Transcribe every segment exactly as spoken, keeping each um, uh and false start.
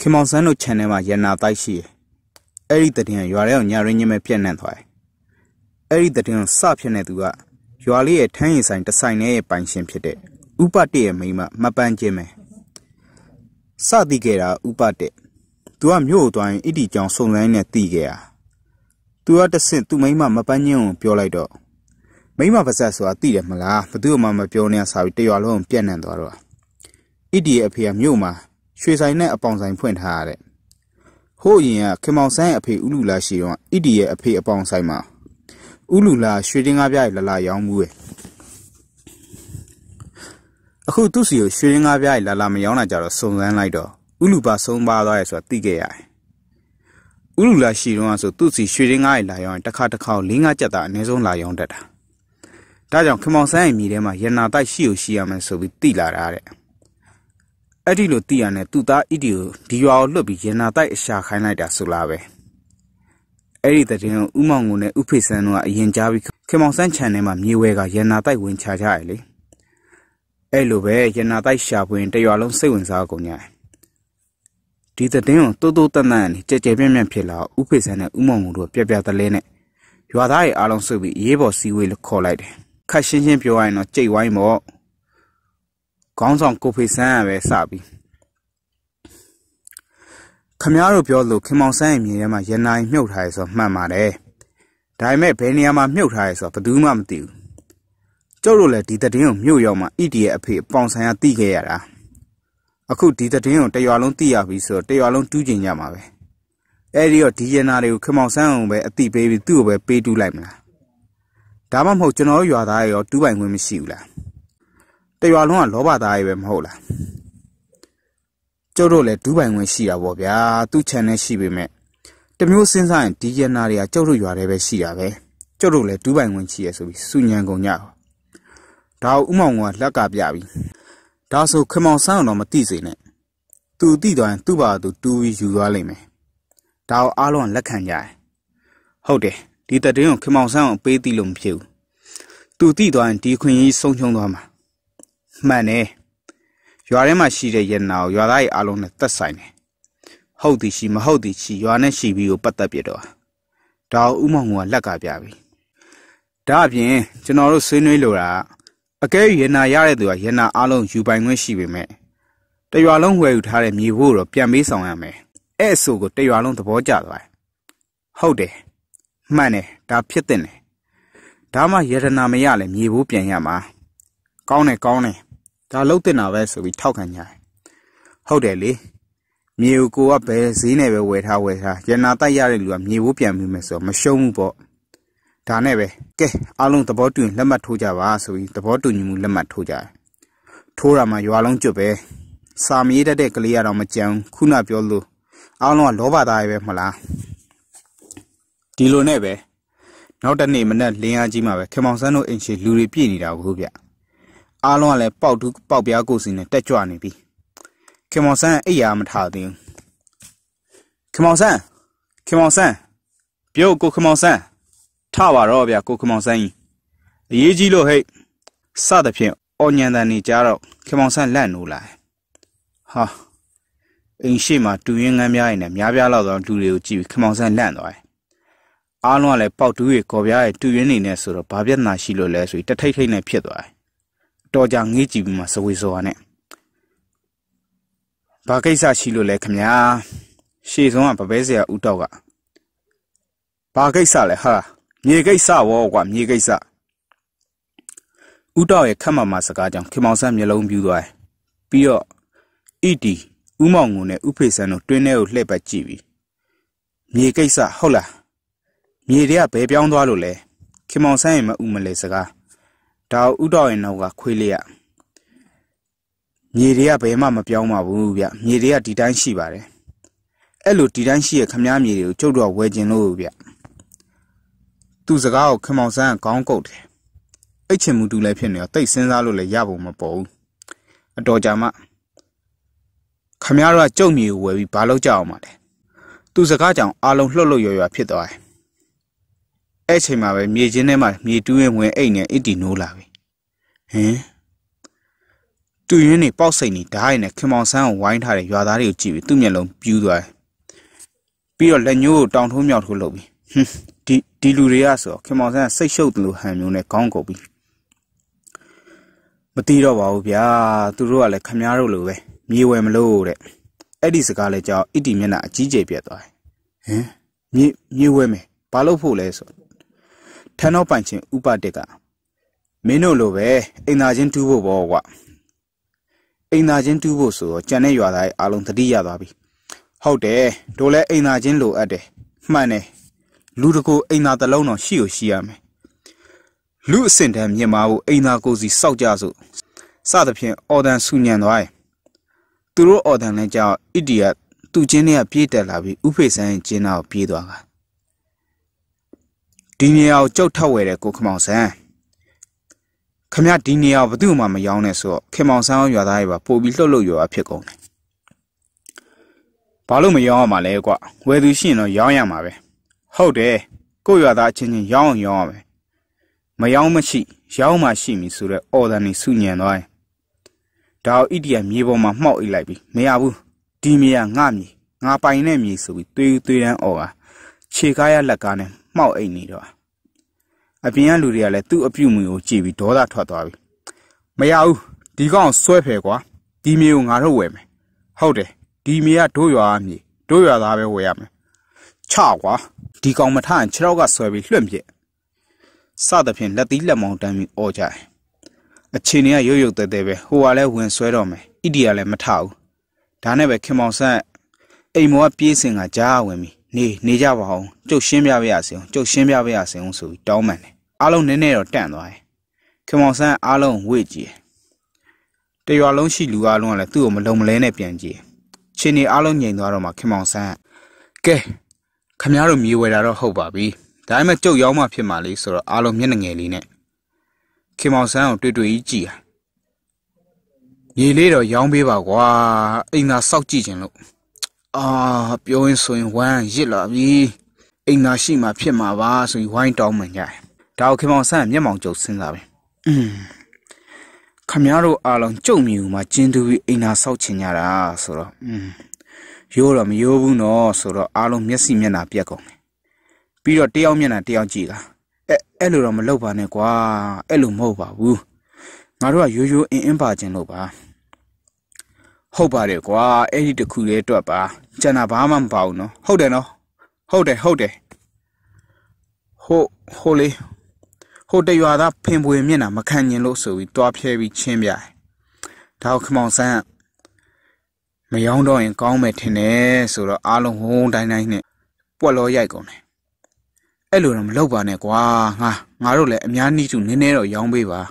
Kimonsano Chanema Yana Taishi. Eri the Tin, you are on Yarin Pian and Thai. Eri the Tin Sapianetua. You are a tiny sign to sign a pension pite. Upate Mima, Mapanjeme. Sadigera Upate. Tu am yo to an idiot John Solane Tigea. Tu are the sent to Mima Mapanyon, Piolido. Mima possessor a tia mala, but do mamma pioneers how they are alone pian and dora. Idiot appear muma. She's I net upon sign point hard. Ho ya, come on, sign appear Ulula Shion, idiot appear upon Sima. Ulula shooting up la young woo. A who to see you shooting up la la Miona jar so then lido. Uluba son by eyes or tigay. Ulula Shion so to see shooting eye lion, the cat cow linga jetta and his own lion that. Dajon come on, sign me, Emma, Yana die shield she am so with Tila. Adilo Tiane, Tuta idio, Dio lobby, Yanata Shark Hanida Sulave. Eri the Dino Umangune Upisano Yenjavi, Kemonsan Chanema, Muega, Yanata win Chajali. Elube, Yanata Sharp win, they are alone sevens Argonia. Did the Dino Toto Tanan, Jajamian Pilla, Upisana Umangu, Pia Lene. You are I alone so be Yebo see will collide. Cashin Pioino, J. Wimo. Gone on copy Sam, Sabi. Camaro Piolo, come on, Sam, Yama, Yana, milk highs of Mamma, eh? Dime Peniama milk highs of a doomam deal. Jorola did the deal, Muyoma, idiot appear, Ponsaya Tigera. A could did the deal, they are alone Tiavi, so they are alone two Yama. Eddie or Tianario, come on, Sam, where a tea baby do where pay to Lamla. Damam Hochano, you are I or doing with Missula. They are alone Loba Divem Hola. Joro let Dubai when she a wobia, two channels she be met. The music sign, Dianaria, Joro, you are ever she ave. Joro let Dubai when she is with Sunyango now. Thou Umangwa, Laka Biabi. Thou so come on sound on Matis in it. Two Dido and Tuba to do with you alime. Thou alone Lakanya. Hold it, did the deal come on sound pay the lumpu. Two Dido and D Queen is so young. Mane, you are my she again now, you are I alone at the sign. How did she, how did she, you are not she will but the bedo. Thou Umangwa Laka Biabi. Dabien, General Sunilura. A gay yena yaradua yena alone you by when she be me. They are long way to have me wool of Piamis on me. Eh, so good, they are alone the Bojava. How de? Mane, da pitene. Dama yetana mayale, me whooping yama. Gone, gone. Da lotin of us we talk and ya. How de li? Me go up a see never wait how with her. Yanata yarilu, me whooping me so, my show bo. Da never, ke, along the bottom, lemma toja, so we the bottom lemma toja. Tora ma you along jobe. Sami da de clear on my jam, kuna piolo. Along Loba dive mala. Dilo neve. Not a name and that Lea Jima, Camonsano and she Luri Pinida, Hubia. Along le Pau to Paubia goes in a Techuani be. Camonsan, a yam at Harding. Camonsan, Camonsan. Pio go Camonsan. Tawa Robia go Camonsan. Yejilo hey. Sadapian, Onion than Nijaro, Camonsan land no lie. Ha. In Shima, doing a mia in a Miabia Lodon to the G, Camonsan land. Along le Pau to it, Covia, two units or Pabiana Shilo less with the taking a piedoi. Dojang Niji must always on it. Bagesa Shilo le Camia. She is on Pabesia Utoga. Bagesa le her. Niegesa war one Niegesa. Udoe Kama Masagajam, Kimonsan yellow budoy. Pio Iti, Umangune, Upesano, Twineo Lepa Chivi. Niegesa Hola. Media baby on Dwalule. Kimonsan Umalesaga. Tau Udo in Nova Quilia. Media by Mamma Pioma Wubia, Media Didan Shibare. Elu Didan Shia Kamyami, Jodo Wedging Ubia. To the Gao Kamonsan Gong Goat. Echemudu Lepin, they send out le Yabu Mapo. A dojama. Camara Jomi will be Balo Jaumade. To the Gajang, Alon Lolo Yoya Pitoi. Echema, me genema, me doing when ain't it no lavi. Eh? တူရင်းနေပေါက်စိတ်နေဓာတ်နဲ့ခင်မောင်ဆန်းကိုဝိုင်းထားတဲ့ရွာသားတွေကိုကြည့်ပြီးသူ့မျက်လုံးပြူးသွားတယ်ပြီးတော့လက်ညှိုးကိုတောင်ထိုးမြောက်ထိုးလုပ်ပြီးဟွန်းဒီဒီလူတွေကဆိုခင်မောင်ဆန်းစိတ်ရှုပ်တယ်လို့ဟန်မျိုးနဲ့ခေါင်းကုပ်ပြီးမတီးတော့ပါဘူးဗျာသူတို့ကလည်းခမားတို့လိုပဲမြေဝယ်မလို့တဲ့အဲ့ဒီစကားလည်းကြောက်အစ်တီမျက်နှာအကြီးကျယ်ပြတ်သွားတယ်ဟမ်မြေမြေဝယ်မယ်ဘာလို့ဖို့လဲဆိုထန်းတော့ပိုင်ချင်းဥပတက်ကမင်းတို့လိုပဲအိမ်သာချင်းတူးဖို့ပေါ့ကွာအိမ်သာချင်းတူးဖို့ဆိုတော့ကြံတဲ့ရွာသားအားလုံးသတိရသွားပြီဟုတ်တယ်တို့လည်းအိမ်သာချင်းလိုအပ်တယ်မှန်တယ်လူတကူအိမ်သာတစ်လုံးတော့ရှိကိုရှိရမယ်လူအစင်တန်းမြင်မာဖို့အိမ်သာကိုစီစောက်ကြစို့စသဖြင့်အော်ဒန်ဆူညံသွားတယ်သူတို့အော်ဒန်လည်းကြောက်အစ်တီကသူ့ချင်းတွေကပြေးတက်လာပြီးဥဖေဆန်းရဲ့ကျင်းသားကိုပြေးသွားတာဒီနေရာကိုကြောက်ထောက်ဝဲတဲ့ကိုခမောင်ဆန်းခမရဒီနေရာကိုဘယ်သူမှမရောင်းနဲ့ဆိုတော့ခင်မောင်ဆန်းရွာသားတွေပါပို့ပြီးလှုပ်လှုပ်ရွာဖြစ်ကုန်တယ်ဘာလို့မရောင်းရမှာလဲကွာဝယ်သူရှိရင်တော့ရောင်းရမှာပဲဟုတ်တယ်ကိုရွာသားချင်းချင်းရောင်းအောင်ရောင်းရမယ်မရောင်းမရှိရောင်းမှရှိမည်ဆိုတော့အော်ဒန်နေစုညံသွားတယ်ဒါအစ်တီကမြေပေါ်မှာမှောက်အိတ်လိုက်ပြီးမရဘူးဒီမြေကငါမြေငါပိုင်တဲ့မြေဆိုပြီးသွေးသွေးတန်းအော်ကခြေကားရလက်ကားနဲ့မှောက်အိတ်နေတော့အပြင်ကလူတွေကလည်းသူ့အပြုတ်မူကိုကြည့်ပြီးဒေါသထွက်သွားပြီမရဘူးဒီကောင်ဆွဲဖယ်ကွာဒီမြေကိုငါတို့ဝယ်မယ်ဟုတ်တယ်ဒီမြေကဒိုးရွာမြေဒိုးရွာသားပဲဝယ်ရမယ်ချကွာဒီကောင်မထရင်ခြေထောက်ကဆွဲပြီးလွှင့်ပြက်စသဖြင့်လက်သီးလက်မောင်းတန်းပြီးအော်ကြတယ်အချိန်တွေကရုပ်ရုပ်တဲတဲပဲဟိုကလည်းဝင်ဆွဲတော့မယ်အစ်တီကလည်းမထဘူးဒါနဲ့ပဲခင်မောင်ဆန်းအိမ်မောကပြေးစင်ကကြားဝင်ပြီနေနေကြပါအောင်ကျုပ်ရှင်းပြပေးရစီအောင်ကျုပ်ရှင်းပြပေးရစီအောင်ဆိုပြီးတောင်းပန်တယ်အားလုံးနည်းနည်းတော့တန့်သွားတယ်ခင်မောင်ဆန်းအားလုံးဝေ့ကြည့်တရွာလုံးရှိလူအားလုံးကလည်းသူ့ကိုမလုံမလဲနဲ့ပြန်ကြည့်ချင်းနေအားလုံးငြိမ်သွားတော့မှခင်မောင်ဆန်းကဲခမရတို့မြေဝယ်တာတော့ဟုတ်ပါပြီဒါပေမဲ့ကျုပ်ရောက်မှဖြစ်မှာလေဆိုတော့အားလုံးမျက်နှာငယ်လေးနဲ့ခင်မောင်ဆန်းကိုတွေ့တွေ့ကြီးကြည့်ဟာမြေလေးတော့ရောင်းပေးပါကွာအိမ်သာစောက်ကြည့်ခြင်းလို့အာပြောရင်ဆိုရင်ဝမ်းရစ်လာပြီအိမ်သာရှိမှဖြစ်မှာပါဆိုပြီးဝိုင်းတောင်းမှန်ကြတယ်ဒါကိုခင်မောင်ဆန်းမျက်မှောင်ကျုပ်စဉ်းစားပဲอืมခမရတို့အားလုံးကြုံမြူမှာကျင်းတူပြီးအိမ်သာစောက်ချင်ကြတာဆိုတော့อืมရိုးတော့မရိုးဘူးနော်ဆိုတော့အားလုံးမျက်စိမျက်နှာပြက်ကုန်တယ်ပြီးတော့တယောက်မျက်နှာတယောက်ကြည့်တာအဲအဲ့လိုတော့မလုပ်ပါနဲ့ကွာအဲ့လိုမဟုတ်ပါဘူးငါတို့ကရိုးရိုးအင်းအင်းပါခြင်းလို့ပါဟုတ်ပါတယ်ကွာအဲ့ဒီတခုလေးအတွက်ပါကျန်တာဘာမှမပါဘူးနော်ဟုတ်တယ်နော်ဟုတ်တယ်ဟုတ်တယ်ဟိုဟိုလေဟိုတရွာသားဖင်ပွေမျက်နှာမခံကျင်လို့ဆိုပြီးတွားဖြဲပြီးချင်းပြတယ်ဒါကိုခမောင်ဆန်းမယောင်းတော့ရင်ကောင်းမယ်ထင်တယ်ဆိုတော့အားလုံးဝုန်းတိုင်းတိုင်းနဲ့ပွက်လောရိုက်ကုန်တယ်အဲ့လိုတော့မလုပ်ပါနဲ့ကွာငါငါတို့လည်းအများနည်းတူနည်းနည်းတော့ရောင်းပေးပါ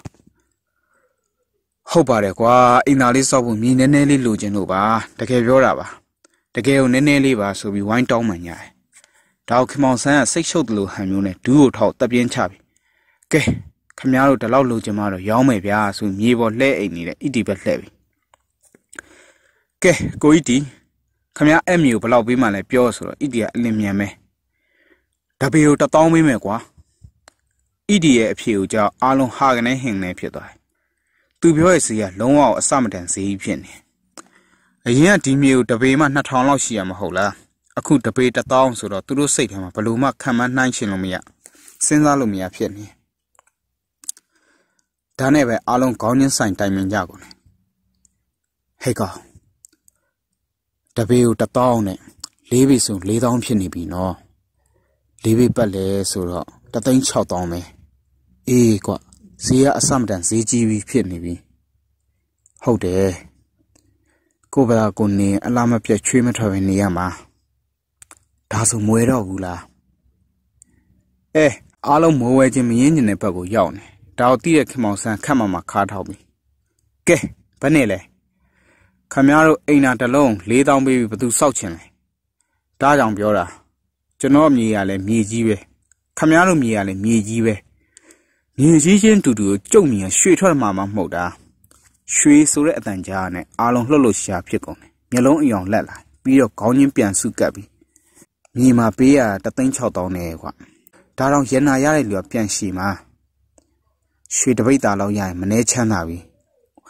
ဟုတ်ပါတယ်ကွာအိမ်သားလေးစောက်ဖို့မြေနည်းနည်းလေးလိုချင်လို့ပါတကယ်ပြောတာပါတကယ်ကိုနည်းနည်းလေးပါဆိုပြီးဝိုင်းတောင်းမှန်ကြတယ်ဒါကိုခင်မောင်ဆန်းကစိတ်ရှုပ်တယ်လို့ဟန်မျိုးနဲ့ဒူးကိုထောက်တပ်ပြင်းချပြီကဲခမရတို့ဒီလောက်လိုချင်မှတော့ရောင်းမယ်ဗျာဆိုမြေပေါ်လှဲအိမ်နေတဲ့အစ်တီပဲလှဲပြီကဲကိုအစ်တီခမရအဲ့မြေကိုဘယ်လောက်ပေးမှလဲပြောဆိုတော့အစ်တီကအလင်းမြန်ပဲတပေကိုတပေါင်းပေးမယ်ကွာအစ်တီရဲ့အဖြေကိုကြောက်အားလုံးဟာကနေဟင်နေဖြစ်သွားတယ်သူပြောရဲ့ဈေးကလုံးဝအစမတန်ဈေးဖြစ်နေအရင်ကဒီမြေကိုတပေမှနှစ်ထောင်လောက်ရှိရမှာဟုတ်လားအခုတပေတစ်သောင်းဆိုတော့သူတို့စိတ်ထဲမှာဘလို့မှခံမနှိုင်းရှင်လို့မရစဉ်းစားလို့မရဖြစ်နေဒါနဲ့ပဲအားလုံးခေါင်းချင်းဆိုင်တိုင်ပင်ကြကုန်တယ်ဟဲ့ကောင်တပေကိုတစ်သောင်းနဲ့လေးပေဆိုလေးသောင်းဖြစ်နေပြီနော်လေးပေပတ်လဲဆိုတော့တသိန်းခြောက်သောင်းပဲအေးကွဈေးကအစမတန်ဈေးကြီးပြီးဖြစ်နေပြီဟုတ်တယ်ကိုဗလာကိုနေအလားမပြတ်ချွေးမထွက်ပဲနေရမှာဒါဆိုမွေတော့ဘူးလားအဲအားလုံးမိုးဝဲခြင်းမရင်းကျင်တဲ့ဘက်ကိုရောက်နေဒါကိုတည့်ရခင်မောင်ဆန်းခတ်မှမှခါထောက်ပြီကဲဘယ်နဲ့လဲခမရတို့အိမ်နာတစ်လုံးလေးသောင်းပေးပြီးဘသူစောက်ချင်လဲဒါကြောင့်ပြောတာကျွန်တော်မြေရလဲမြေကြီးပဲခမရတို့မြေရလဲမြေကြီးပဲမြေကြီးချင်းတူတူကိုကြုံမြင်ရွှေထွက်မှာမှမဟုတ်တာရွှေဆိုတဲ့အတန်ကြားနဲ့အားလုံးလှုပ်လှုပ်ရှားဖြစ်ကုန်တယ်မျက်လုံးအယောင်လက်လာပြီးတော့ခေါင်းချင်းပြန်စုကပ်ပြီးမြေမှာပေးရတသိန်းခြောက်သောင်းနဲ့ကွာဒါတော့ရနာရတဲ့လူကပြန်ရှည်မှာရွှေတပိတ်သားလောက်ရရင်မနှဲချမ်းသာပြီ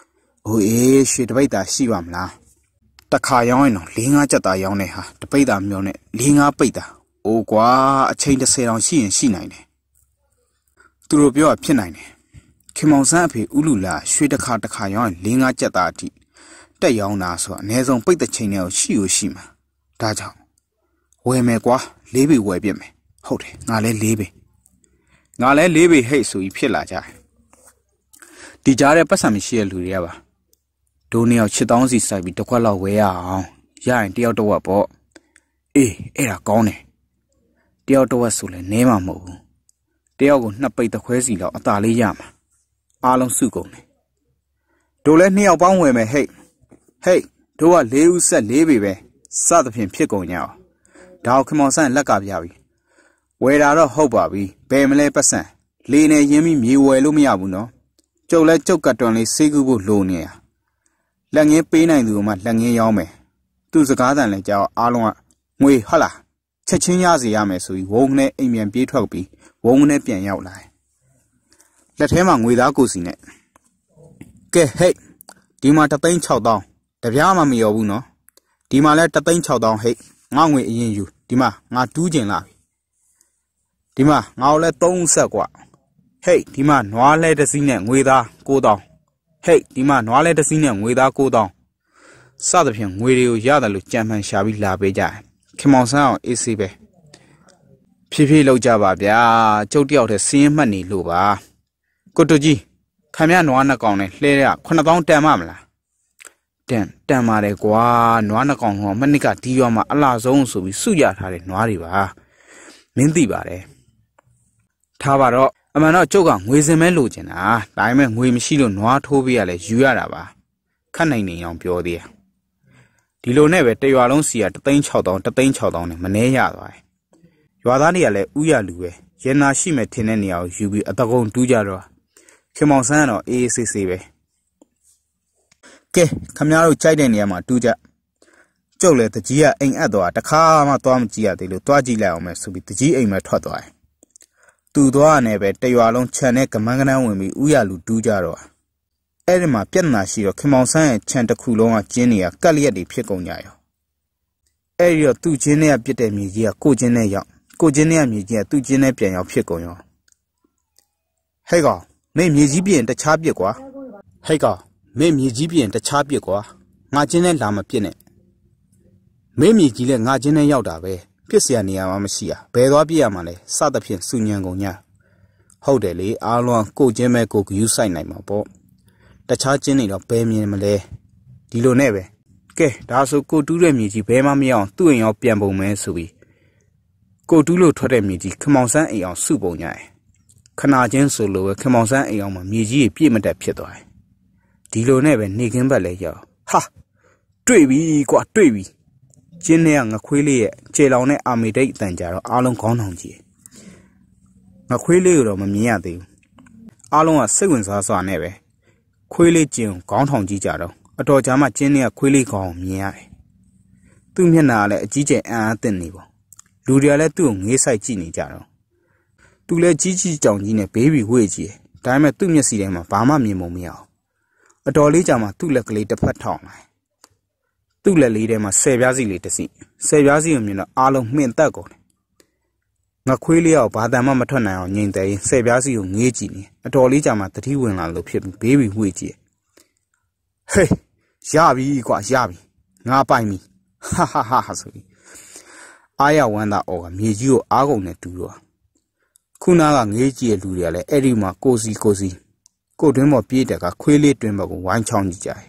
အိုးအေးရွှေတပိတ်တာရှိပါမလားတခါရောင်းရင်တော့လေးငါးကြက်သားရောင်းနေဟာတပိတ်တာမျိုးနဲ့လေးငါးပိတ်တာအိုးကွာအချိန်တစ်ဆယ်တောင်ရှိရင်ရှိနိုင်တယ်သူတို့ပြောဖြစ်နိုင်တယ်ခင်မောင်ဆန်းအဖေဥလူလာရွှေတခါတခါရောင်းရင်လေးငါးကြက်သားအထိတက်ရောင်းတာဆိုအနည်းဆုံးပိတ်တဲ့ချိန်နဲ့ရှိကိုရှိမှာဒါကြောင့်ဝယ်မယ်ကွာလေးပေဝယ်ပြစ်မယ်ဟုတ်တယ်ငါလဲလေးပေငါလဲလေးပေဟိတ်ဆိုပြီးဖြစ်လာကြတယ်ဒီကြားတဲ့ပတ်စံမရှိတဲ့လူတွေကပါဒိုးနှစ်ယောက်ရှစ်သောင်းစီစိုက်ပြီးတစ်ခွက်လောက်ဝယ်ရအောင်ရရင်တယောက်တစ်ဝက်ပေါ့အေးအဲ့ဒါကောင်းတယ်တယောက်တစ်ဝက်ဆိုလဲနဲမှာမဟုတ်ဘူးတယောက်ကိုနှစ်ပိတ်တစ်ခွဲစီလောက်အသာလေးရမှာအားလုံးစုကုန်တယ်တို့လဲနှစ်ယောက်ပေါင်းဝယ်မယ်ဟိတ်ဟိတ်တို့ကလေးဦးဆက်လေးပေပဲစသဖြင့်ဖြစ်ကုန်ကြအောင်ဒါကိုခင်မောင်ဆန်းလက်ကပြပြီဝယ်တာတော့ဟုတ်ပါပြီဘယ်မလဲပတ်စံလေးနဲ့ရင်းပြီးမြေဝယ်လို့မရဘူးနော်ကျုပ်လဲကျုပ်ကတွန်လေးစေးကူးဖို့လိုနေရလက်ငင်းပေးနိုင်သူကမှလက်ငင်းရောင်းမယ်သူစကားတန်လဲကြောက်အားလုံးကငွေဟုတ်လားချက်ချင်းရစီရမယ်ဆိုပြီးဝုန်းနဲ့အိမ်ပြန်ပြေးထွက်ပြီးဝုန်းနဲ့ပြန်ရောက်လာလက်ထဲမှာငွေသားကိုစီနဲ့ကဲဟဲ့ဒီမှာတသိန်းခြောက်သောင်းတပြားမှမရောဘူးနော်ဒီမှာလဲတသိန်းခြောက်သောင်းဟဲ့ငါငွေအရင်ယူဒီမှာငါတူးကျင်လာပြီဒီမှာငါ့ကိုလဲသုံးဆက်กว่าဟေးဒီမှာနွားလဲတစ်စီးနဲ့ငွေသားကိုးသောင်းဟေးဒီမှာနွားလဲတစ်စီးနဲ့ငွေသားကိုးသောင်းစသဖြင့်ငွေတွေကိုရတယ်လို့ကြံမှန်ရှာပြီးလာပေးကြတယ်ခင်မောင်ဆန်းအောင်အေးဆေးပဲဖြည်းဖြည်းလောက်ကြပါဗျာကျုပ်တယောက်တည်းစင်းမှတ်နေလို့ပါကိုတူကြီးခမရနွားနှစ်ကောင်နဲ့လှဲရခုနှစ်သောင်းတန်မမလားတန်တန်ပါတယ်ကွာနွားနှစ်ကောင်ကမနစ်ကဒီရွာမှာအလားဆုံးဆိုပြီးစုရထားတဲ့နွားတွေပါမင်းသိပါတယ်ထားပါတော့အမှန်တော့ကျုပ်ကငွေစင်မဲလိုချင်တာဒါပေမဲ့ငွေမရှိလို့နွားထိုးပေးရလဲယူရတာပါခတ်နိုင်နေအောင်ပြောသေးတယ်ဒီလိုနဲ့ပဲတရွာလုံးစီကတသိန်းခြောက်သောင်းတသိန်းခြောက်သောင်းနဲ့မနှဲရသွားတယ်ရွာသားတွေကလည်းဥရလူပဲရနာရှိမဲ့ထင်တဲ့နေရာကိုယူပြီးအတကုံတူးကြတော့ခင်မောင်ဆန်းကတော့အေးအေးဆေးဆေးပဲကဲခမများတို့ကြိုက်တဲ့နေရာမှာတူးကြကျုပ်လည်းတကြီးကအိမ်အပ်သွားတခါမှသွားမကြည့်ရသေးလို့သွားကြည့်လိုက်အောင်မယ်ဆိုပြီးတကြီးအိမ်မှာထွက်သွားတယ်သူသွားနေပဲတရွာလုံးခြံနဲ့ကမန်းကနန်းဝင်ပြီးဥရလူတူးကြတော့အဲ့ဒီမှာပြဿနာရှိတော့ခင်မောင်ဆန်းရဲ့ခြံတစ်ခုလုံးကကျင်းတွေကကက်လျက်တွေဖြစ်ကုန်ကြရောအဲ့ဒီတော့သူ့ကျင်းတွေကပြစ်တဲ့မြေကြီးကကိုကျင်းနဲ့ရောက်ကိုကျင်းတွေကမြေကြီးကသူ့ကျင်းနဲ့ပြန်ရောက်ဖြစ်ကုန်ရောဟဲ့ကောင်မင်းမြေကြီးပြင်တခြားပြစ်ကွာဟဲ့ကောင်မင်းမြေကြီးပြင်တခြားပြစ်ကွာငါကျင်းနဲ့လာမပြစ်နဲ့မင်းမြေကြီးလည်းငါကျင်းနဲ့ရောက်တာပဲပြစ်เสียနေရမှာမရှိရဘယ်သွားပြရမှာလဲစသဖြင့်စုညံကုန်ညဟုတ်တယ်လေအားလုံးကိုကျင်းမဲ့ကိုဂယူးဆိုင်နိုင်မှာပေါ့တခြားကျင်းနေတော့ဘယ်မြင်မလဲဒီလိုနဲ့ပဲကဲဒါဆိုကိုတူးတဲ့မြေကြီးဘယ်မှမရအောင်သူ့အိမ်ရောပြန်ပုံမဲဆိုပြီးကိုတူးလို့ထွက်တဲ့မြေကြီးခမောင်ဆန်းအိမ်အောင်စုပုံညရယ်ခနာချင်းဆိုလိုပဲခမောင်ဆန်းအိမ်အောင်မှာမြေကြီးပြည့်မတက်ဖြစ်သွားတယ်ဒီလိုနဲ့ပဲနေခင်းဘက်လဲရောက်ဟာတွေ့ပြီကွာတွေ့ပြီကျင်းထဲကငခွေးလေးရဲ့ခြေလောင်နဲ့အာမေဒိတ်အတန်ကြတော့အားလုံးခေါင်းထောင်ကြည့်ငခွေးလေးကိုတော့မမြင်ရသေးဘူးအားလုံးကစိတ်ဝင်စားစွာနဲ့ပဲခွေးလေးကျင်းခေါင်းထောင်ကြည့်ကြတော့အတော်ကြာမှကျင်းထဲကခွေးလေးခေါင်းမြင်ရတယ်သူ့မျက်နှာကလည်းအကြီးကျယ်အံ့အားသင့်နေပေါ့လူတွေကလည်းသူ့ကိုငေးဆိုင်ကြည့်နေကြတော့သူလည်းကြီးကြီးကြောင်ကြီးနဲ့ဘေးဘီဝေ့ကြည့်ဒါပေမဲ့သူ့မျက်စိထဲမှာဘာမှမြင်မမရအောင်အတော်လေးကြာမှသူ့လက်ကလေးတစ်ဖက်ထောင်လာသူ့လက်လေးထဲမှာဆယ်ပြားစီလေးတစ်စီဆယ်ပြားစီကိုမြင်တော့အားလုံးမှင်တက်ကုန်တယ်ငါခွေးလေးကဘာတန်မှမထွက်နိုင်အောင်ငြိမ်တယ်ဆယ်ပြားစီကိုငေးကြည့်နေအတော်လေးကြာမှတတိဝင်လာလို့ဖြစ်ပြီးဘေးဘီဝေ့ကြည့်ဟေးရပြီကွာရပြီငါပိုင်ပြီဟာဟာဟာဆိုပြီးအားရဝမ်းသာအော်ကမြေကြီးကိုအားကုန်နဲ့တူတော့ခုနကငေးကြည့်ရလူတွေကလည်းအဲ့ဒီမှာကိုစီကိုစီကိုတွင်းပေါ်ပြေးတက်ကခွေးလေးတွင်းဘက်ကိုဝိုင်းချောင်းကြည့်ကြတယ်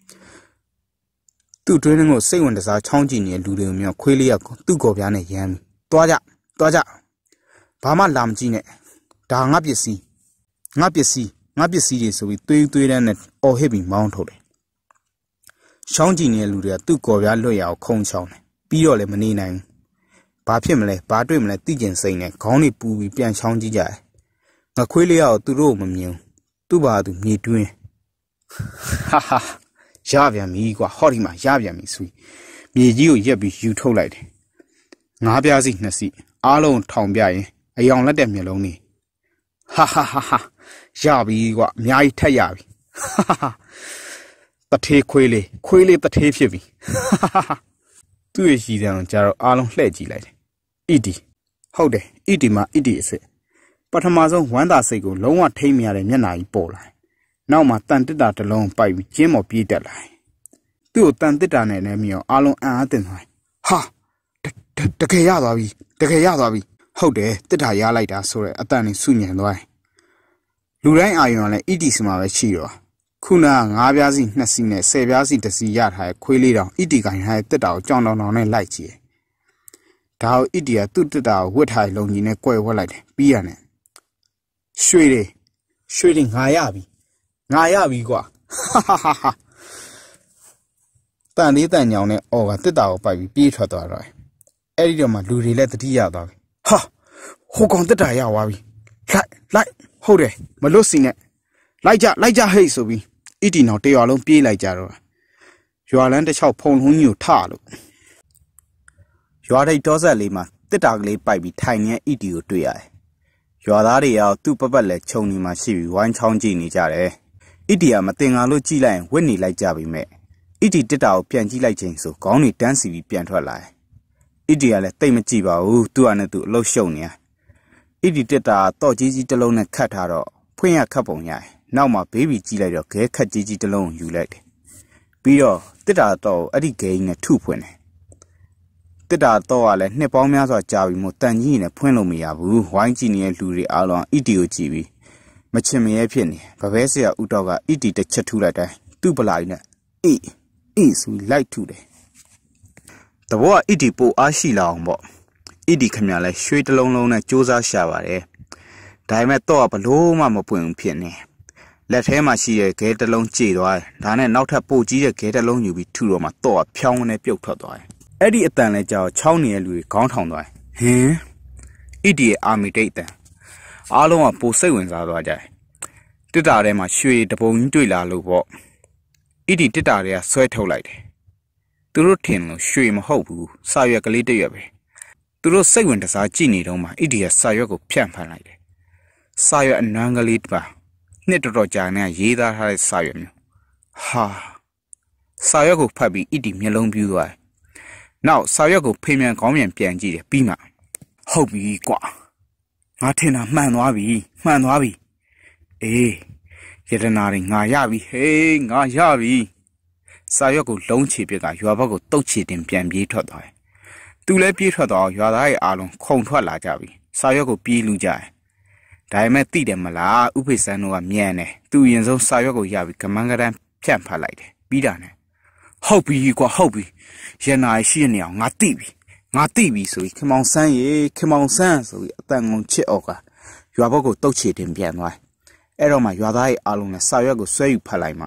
သူ့တွင်းကိုစိတ်ဝင်တစားချောင်းကြည့်နေတဲ့လူတွေကိုမျိုးခွေးလေးကသူ့ကော်ပြားနဲ့ရမ်းပြီးသွားကြသွားကြဘာမှလာမကြည့်နဲ့ဒါငါပစ္စည်းငါပစ္စည်းငါပစ္စည်းတွေဆိုပြီးသွေးသွေးတန်းနဲ့အော်ဟစ်ပြီးမောင်းထုတ်တယ်ချောင်းကြည့်နေတဲ့လူတွေကသူ့ကော်ပြားလွတ်ရအောင်ခုံချောင်းတယ်ပြီးတော့လည်းမနေနိုင်ဘူးဘာဖြစ်မလဲဘာတွေ့မလဲသိကျင်စိမ့်နဲ့ခေါင်းတွေပူပြီးပြန်ချောင်းကြည့်ကြတယ်ငါခွေးလေးကသူတို့မမြင်သူ့ဘာသူမြေတွင်းဟာဟာရပြန်ပြီကွာဟောဒီမှာရပြန်ပြီဆိုမြေကြီးကိုရက်ပြီးယူထုတ်လိုက်တယ်ငါးပြားစီနှစ်စီအားလုံးထောင်ပြရင်အယောင်လက်တဲ့မျက်လုံးနေဟာဟာဟာဟာရပြီကွာအများကြီးထက်ရပြီဟာဟာတထေးခွေးလေးခွေးလေးတထေးဖြစ်ပြီသူ့ရဲ့ရည်တံကိုကြတော့အားလုံးလှည့်ကြည့်လိုက်တယ်အီဒီဟုတ်တယ်အီဒီမှာအီဒီအစ်စ်ပထမဆုံးဝမ်းသာစိတ်ကိုလုံးဝထိမ့်မရတဲ့မျက်နှာကြီးပေါ်လာနောက်မှာတန်တစ်တာတစ်လုံးပိုက်ပြီးကျင်းမော်ပြေးတက်လာသူ့ကိုတန်တစ်တာနဲ့လည်းမြော်အားလုံးအံ့အားသင့်သွားဟာတကယ်ရသွားပြီတကယ်ရသွားပြီဟုတ်တယ်တစ်တာရလိုက်တာဆိုရဲအတန်နဲ့စုညံသွားလူတိုင်းအာရုံကလည်းအီဒီစမှာပဲရှိတော့ခုနကငါးပြားစီနှစ်စီနဲ့ဆယ်ပြားစီတစ်စီရထားတဲ့ခွေးလေးတောင်အီဒီကိုင်ထားတဲ့တစ်တာကိုကြောင်တောင်တောင်နဲ့လိုက်ကြည့်ဒါကိုအီဒီကသူ့တစ်တာကိုဝတ်ထားတဲ့လုံကြီးနဲ့ကွဲဝက်လိုက်တယ်ပြီးရတယ်ရွှေတွေရွှေတွေငါရပြီငါရပြီကွာဟာဟာဟာတန်လေးတန်ညောင်နဲ့အော်ကတစ်တာကိုပိုက်ပြီးပြေးထွက်သွားတော့အဲ့ဒီတော့မှလူတွေလည်းတတိယသွားပြီဟာဟိုကောင်တစ်တာရသွားပြီလိုက်လိုက်ဟုတ်တယ်မလွတ်စီနဲ့လိုက်ကြလိုက်ကြဟိတ်ဆိုပြီးအီတီနောက်တရွာလုံးပြေးလိုက်ကြတော့ရွာလန်းတစ်ချောက်ဖုံလုံးကြီးကိုထလို့ရွာထိပ်တောဆက်လေးမှာတစ်တာကလေးပိုက်ပြီးထိုင်နေအီတီကိုတွေ့ရတယ်ရွာသားတွေရောသူ့ပပတ်လက်ခြုံနေမှရှိပြီးဝိုင်းချောင်းကြည့်နေကြတယ်အီတီကမတင်ငါလို့ကြည့်လိုက်ရင်ဝစ်နေလိုက်ကြပြီမဲ့အီတီတစ်တာကိုပြန်ကြည့်လိုက်ချိန်ဆိုခေါင်းတွေတန်းစီပြီးပြန်ထွက်လာတယ်အီတီကလည်းတိတ်မကြည့်ပါဘူးသူ့အနေနဲ့သူ့အလုတ်ရှုံနေရအီတီတစ်တာတော့ကြီးကြီးတစ်လုံးနဲ့ခတ်ထားတော့ဖွင့်ရခတ်ပုံရတယ်နောက်မှဘေးဘီကြည့်လိုက်တော့ခဲခတ်ကြီးကြီးတစ်လုံးယူလိုက်တယ်ပြီးတော့တစ်တာတော့အဲ့ဒီဂိမ်းနဲ့ထုဖွင့်တယ်တစ်တာတော့ကလည်းနှစ်ပေါင်းများစွာကြာပြီမို့တန်ကြီးနဲ့ဖွင့်လို့မရဘူးဝိုင်းကြည့်နေတဲ့လူတွေအားလုံးအီတီကိုကြည့်ပြီးမချင်မရဲဖြစ်နေဗပဲဆရာဦးတော့ကအီတီတစ်ချက်ထုလိုက်တိုင်းသူ့ပလာကြီးနဲ့အေးအေးဆိုလိုက်ထုတယ်တဘောကအီတီပိုအားရှိလာအောင်ပေါ့အီတီခမရလဲရွှေတစ်လုံးလုံးနဲ့စူးစမ်းရှာပါတယ်ဒါပေမဲ့တော့ဘလို့မှမပွင့်ဘူးဖြစ်နေလက်ထဲမှာရှိတဲ့ခဲတစ်လုံးကြေသွားတယ်ဒါနဲ့နောက်ထပ်ပို့ကြီးတဲ့ခဲတစ်လုံးယူပြီးထုတော့မှတော့ဖြောင်းနဲ့ပြုတ်ထွက်သွားတယ်အဲ့ဒီအတန်လဲကြောက်ချောင်းနေတဲ့လူတွေခေါင်းထောင်သွားတယ်ဟင်အီဒီရဲ့အာမီတိတ်တန်အားလုံးကပိုစိတ်ဝင်စားသွားကြတယ်တစ်တာထဲမှာရွှေတပုံကြီးတွေ့လာလို့ပေါ့အီဒီတစ်တာတွေကဆွဲထုတ်လိုက်တယ်သူတို့ထင်လို့ရွှေမဟုတ်ဘူးစာရွက်ကလေးတစ်ရွက်ပဲသူတို့စိတ်ဝင်တစားကြည့်နေတော့မှအီဒီကစာရွက်ကိုဖြန့်ဖန်လိုက်တယ်စာရွက်အနံကလေးတစ်ပါနှစ်တော်တော်ကြာနေရေးသားထားတဲ့စာရွက်မျိုးဟာစာရွက်ကိုဖတ်ပြီးအီတီမျက်လုံးပြူးသွားတယ်နောက်စာရွက်ကိုဖိမြန်ခေါင်းမြန်ပြန်ကြည့်တယ်ပြီးမှဟုတ်ပြီကွာငါထင်တာမှန်သွားပြီမှန်သွားပြီအေးယတနာတွေငါရပြီဟေးငါရပြီစာရွက်ကိုလုံးချေပြက်ကရွာဘက်ကိုတုတ်ချေတင်ပြန်ပြေးထွက်သွားတယ်သူလည်းပြေးထွက်သွားရွာသားရဲ့အားလုံးခုန်ထွက်လာကြပြီစာရွက်ကိုပြေးလူကြတယ်ဒါပေမဲ့သိတယ်မလားဥပိ္ပစံတို့ကမြန်တယ်သူအရင်ဆုံးစာရွက်ကိုရပြီးကမန်းကတန်းဖြန့်ဖတ်လိုက်တယ်ပြီးတာနဲ့ဟုတ်ပြီကွာဟုတ်ပြီရနာရှိနေအောင်ငါသိပြီငါသိပြီဆိုပြီးခင်မောင်ဆန်းရေခင်မောင်ဆန်းဆိုပြီးအတန်ကုန်ချစ်အော်ကရွာဘက်ကိုတုတ်ချေတင်ပြန်သွားအဲ့တော့မှရွာသားရဲ့အားလုံးနဲ့စာရွက်ကိုဆွဲယူဖတ်လိုက်မှ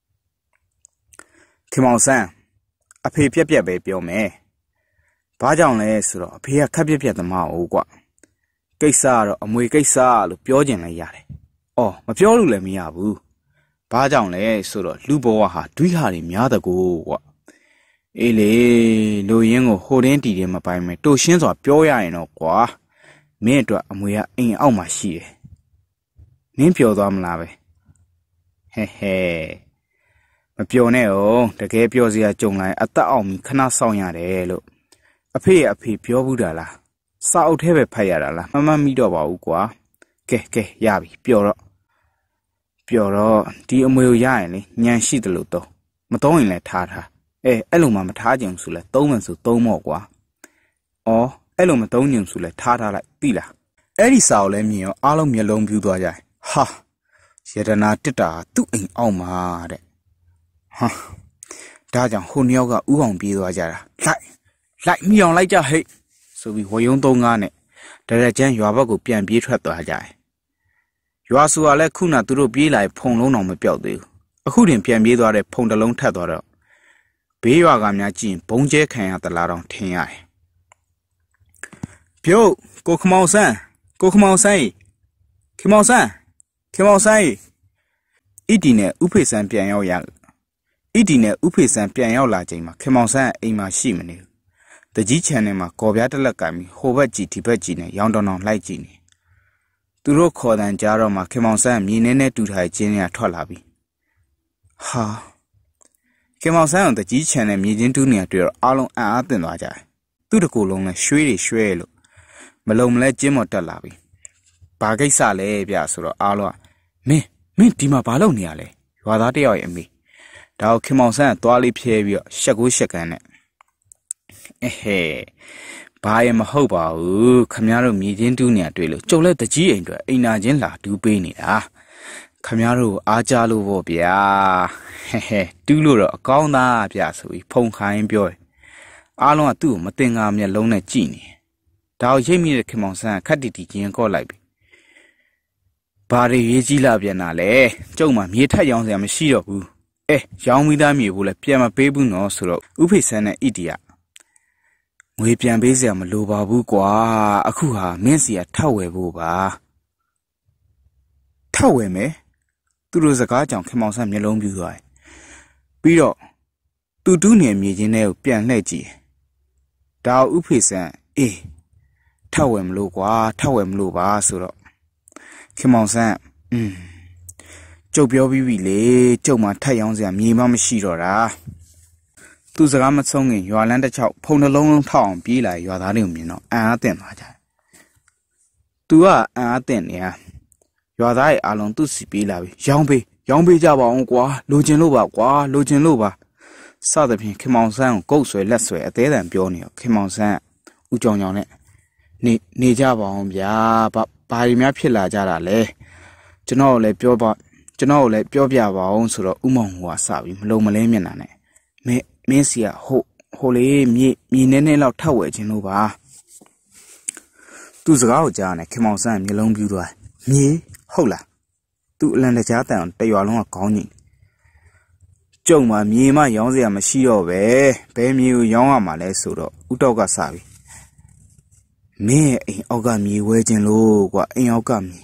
ခင်မောင်ဆန်းအဖေပြက်ပြက်ပဲပြောမယ်ဘာကြောင့်လဲဆိုတော့အဖေကခက်ပြက်ပြက်သမားဟုတ်ကွာကိစ္စကတော့အမွေကိစ္စလို့ပြောကျင်လည်းရတယ်။အော်မပြောလို့လည်းမရဘူး။ဘာကြောင့်လဲဆိုတော့လူဘဝဟာဒွိဟာတွေများတကူကွာ။အေးလေလူရင်းကိုဟိုတင်းတီတင်းမပိုင်မဲ့တိုရှင်းစွာပြောရရင်တော့ကွာမင်းအတွက်အမွေကအိမ်အောက်မှာရှိတယ်။နင်းပျော်သွားမလားပဲ။ဟဲဟဲမပျော်နဲ့အောင်တကယ်ပျော်စရာကြုံလာရင်အသက်အောင်ပြီးခဏဆောင်ရတယ်လို့အဖေရဲ့အဖေပြောဘူးတာလား။စာအုပ်ထဲပဲဖတ်ရတာလားမမှန်မိတော့ပါဘူးကွာကဲကဲရပြီပျော်တော့ပျော်တော့ဒီအမွေကိုရရင်လေညံရှိတယ်လို့တော့မသုံးရင်လည်းထားထားအဲအဲ့လိုမှမထားကြင်ဆိုလဲသုံးမယ်ဆိုသုံးမော့ကွာအော်အဲ့လိုမသုံးကြင်ဆိုလဲထားထားလိုက်သိလားအဲ့ဒီစာအုပ်လဲမြင်ရောအားလုံးမျက်လုံးပြူးသွားကြတယ်ဟာရတနာတစ်တာသူ့အိမ်အောက်မှာတဲ့ဟာဒါကြောင့်ဟိုနှစ်ယောက်ကဥအောင်ပြေးသွားကြတာလိုက်လိုက်မိအောင်လိုက်ကြဟဲ့ဆိုပြီးဝယုံသုံးကားနဲ့ဒရကျန်းရွာဘက်ကိုပြန်ပြေးထွက်သွားကြတယ်။ရွာစုကလည်းခုနသူတို့ပြေးလာဖုံလုံးတော်မပြောက်သေးဘူး။အခုတင်ပြန်ပြေးသွားတဲ့ဖုံတစ်လုံးထပ်သွားတော့ဘေးရွာကများကြည့်ရင်ဘုံကျဲခံရသလားတော့ထင်ရတယ်။ပြုတ်ကိုခမောင်ဆန်းကိုခမောင်ဆန်းခင်မောင်ဆန်းခင်မောင်ဆန်းအီတီနဲ့ဥဖေဆန်းပြန်ရောက်ရအီတီနဲ့ဥဖေဆန်းပြန်ရောက်လာချိန်မှာခင်မောင်ဆန်းအိမ်မှာရှိမနေဘူးတကြီးချန်ထဲမှာကော်ပြားတစ်လက်ကင်ပြီးဟိုဘက်ကြည့်ဒီဘက်ကြည့်နဲ့ရောင်တောင်တောင်လိုက်ကြည့်နေသူတို့ခေါ်တန်ကြားတော့မှခင်မောင်ဆန်းမြေနေနဲ့တူထားခြင်းတွေကထွက်လာပြီဟာခင်မောင်ဆန်းအောင်တကြီးချန်တဲ့မြေချင်းတူးနေတွေ့တော့အားလုံးအံ့အားသင့်သွားကြတယ်သူ့တကူလုံးလဲရွှေတွေရွှဲလို့မလုံမလဲကျင်းမော်တက်လာပြီဘာကိစ္စလဲဗျဆိုတော့အားလုံးကမင်းမင်းဒီမှာဘာလုပ်နေရလဲရွာသားတယောက်ရဲ့အမေဒါကိုခင်မောင်ဆန်းကသွားလေးဖြဲပြီးတော့ရှက်ကိုရှက်ကန်းနဲ့အဲဟဲဘာရမဟုတ်ပါဘူးခမရတို့မြေချင်းတူးနေတွေ့လို့ကျုပ်လည်းတကြီးအိမ်တွေအိမ်နာချင်းလာတူးပေးနေတာခမရတို့အားကြလို့ပေါ့ဗျာဟဲဟဲတူးလို့တော့အကောင်းသားဗျဆိုပြီးဖုန်ခိုင်းပြောတယ်အားလုံးကသူ့ကိုမတင်ငါမျက်လုံးနဲ့ကြည့်နေဒါကိုရိပ်မိတဲ့ခင်မောင်ဆန်းကခက်တီတီချင်းကော့လိုက်ပြီဘာတွေရေးကြီးလာပြန်တာလဲကျုံမှာမြေထက်ရောင်းစရာမရှိတော့ဘူးအဲရောင်းမိသားမြေဘူးလဲပြန်မပေးဘူးနော်ဆိုတော့ဥဖိဆန်းနဲ့ဣတီယငွေပြန်ပေးစရာမလိုပါဘူးကွာအခုဟာမင်းစီကထောက်ဝယ်ဖို့ပါထောက်ဝယ်မယ်သူတို့စကားကြောင့်ခင်မောင်ဆန်းမျက်လုံးပြူသွားတယ်ပြီးတော့သူတူးနေမြေချင်းထဲကိုပြန်လှည့်ကြည့်ဒါဥဖိဆန်းအေးထောက်ဝယ်မလို့ကွာထောက်ဝယ်မလို့ပါဆိုတော့ခင်မောင်ဆန်းอืมကျုပ်ပြောပြီးပြီလေကျုပ်မှာထက်ရောင်းစရာမြေမမရှိတော့တာသူစကားမဆုံးခင်ရွာလန်းတစ်ချောက်ဖုံနှလုံးလုံးထောက်အောင်ပြေးလာရွာသားတွေကိုမြင်တော့အံ့အားသင့်သွားကြတယ်သူကအံ့အားသင့်နေရရွာသားရဲ့အားလုံးသူ့စီပြေးလာပြီရောင်းပေးရောင်းပေးကြပါအောင်ကွာလိုချင်လို့ပါကွာလိုချင်လို့ပါစသဖြင့်ခင်မောင်ဆန်းကိုကုတ်ဆွဲလက်ဆွဲအသေးတန်ပြောနေတော့ခင်မောင်ဆန်းဦးကြောင်ကြောင်နဲ့နေနေကြပါအောင်ဗျာဘာဘာတွေများဖြစ်လာကြတာလဲကျွန်တော်လည်းပြောပါကျွန်တော်လည်းပြောပြပါအောင်ဆိုတော့ဥမောင်ဟိုကစပြီးမလုံမလဲမျက်နှာနဲ့မင်းမင်းစီကဟိုဟိုလေးမြေမြေနေနေလောက်ထောက်ဝဲခြင်းလို့ပါသူစကားကိုကြားနေခင်မောင်ဆန်းမျိုးလုံးပြူသွားမြေဟုတ်လားသူအလန်တကြားတန်တရွာလုံးကခေါင်းကြီးကျုံမှာမြေမရောင်းစရာမရှိတော့ပဲဘယ်မြေကိုရောင်းရမှာလဲဆိုတော့ဥတောက်ကစပြီမင်းရဲ့အိမ်အောက်ကမြေဝဲခြင်းလို့ကွာအိမ်အောက်ကမြေ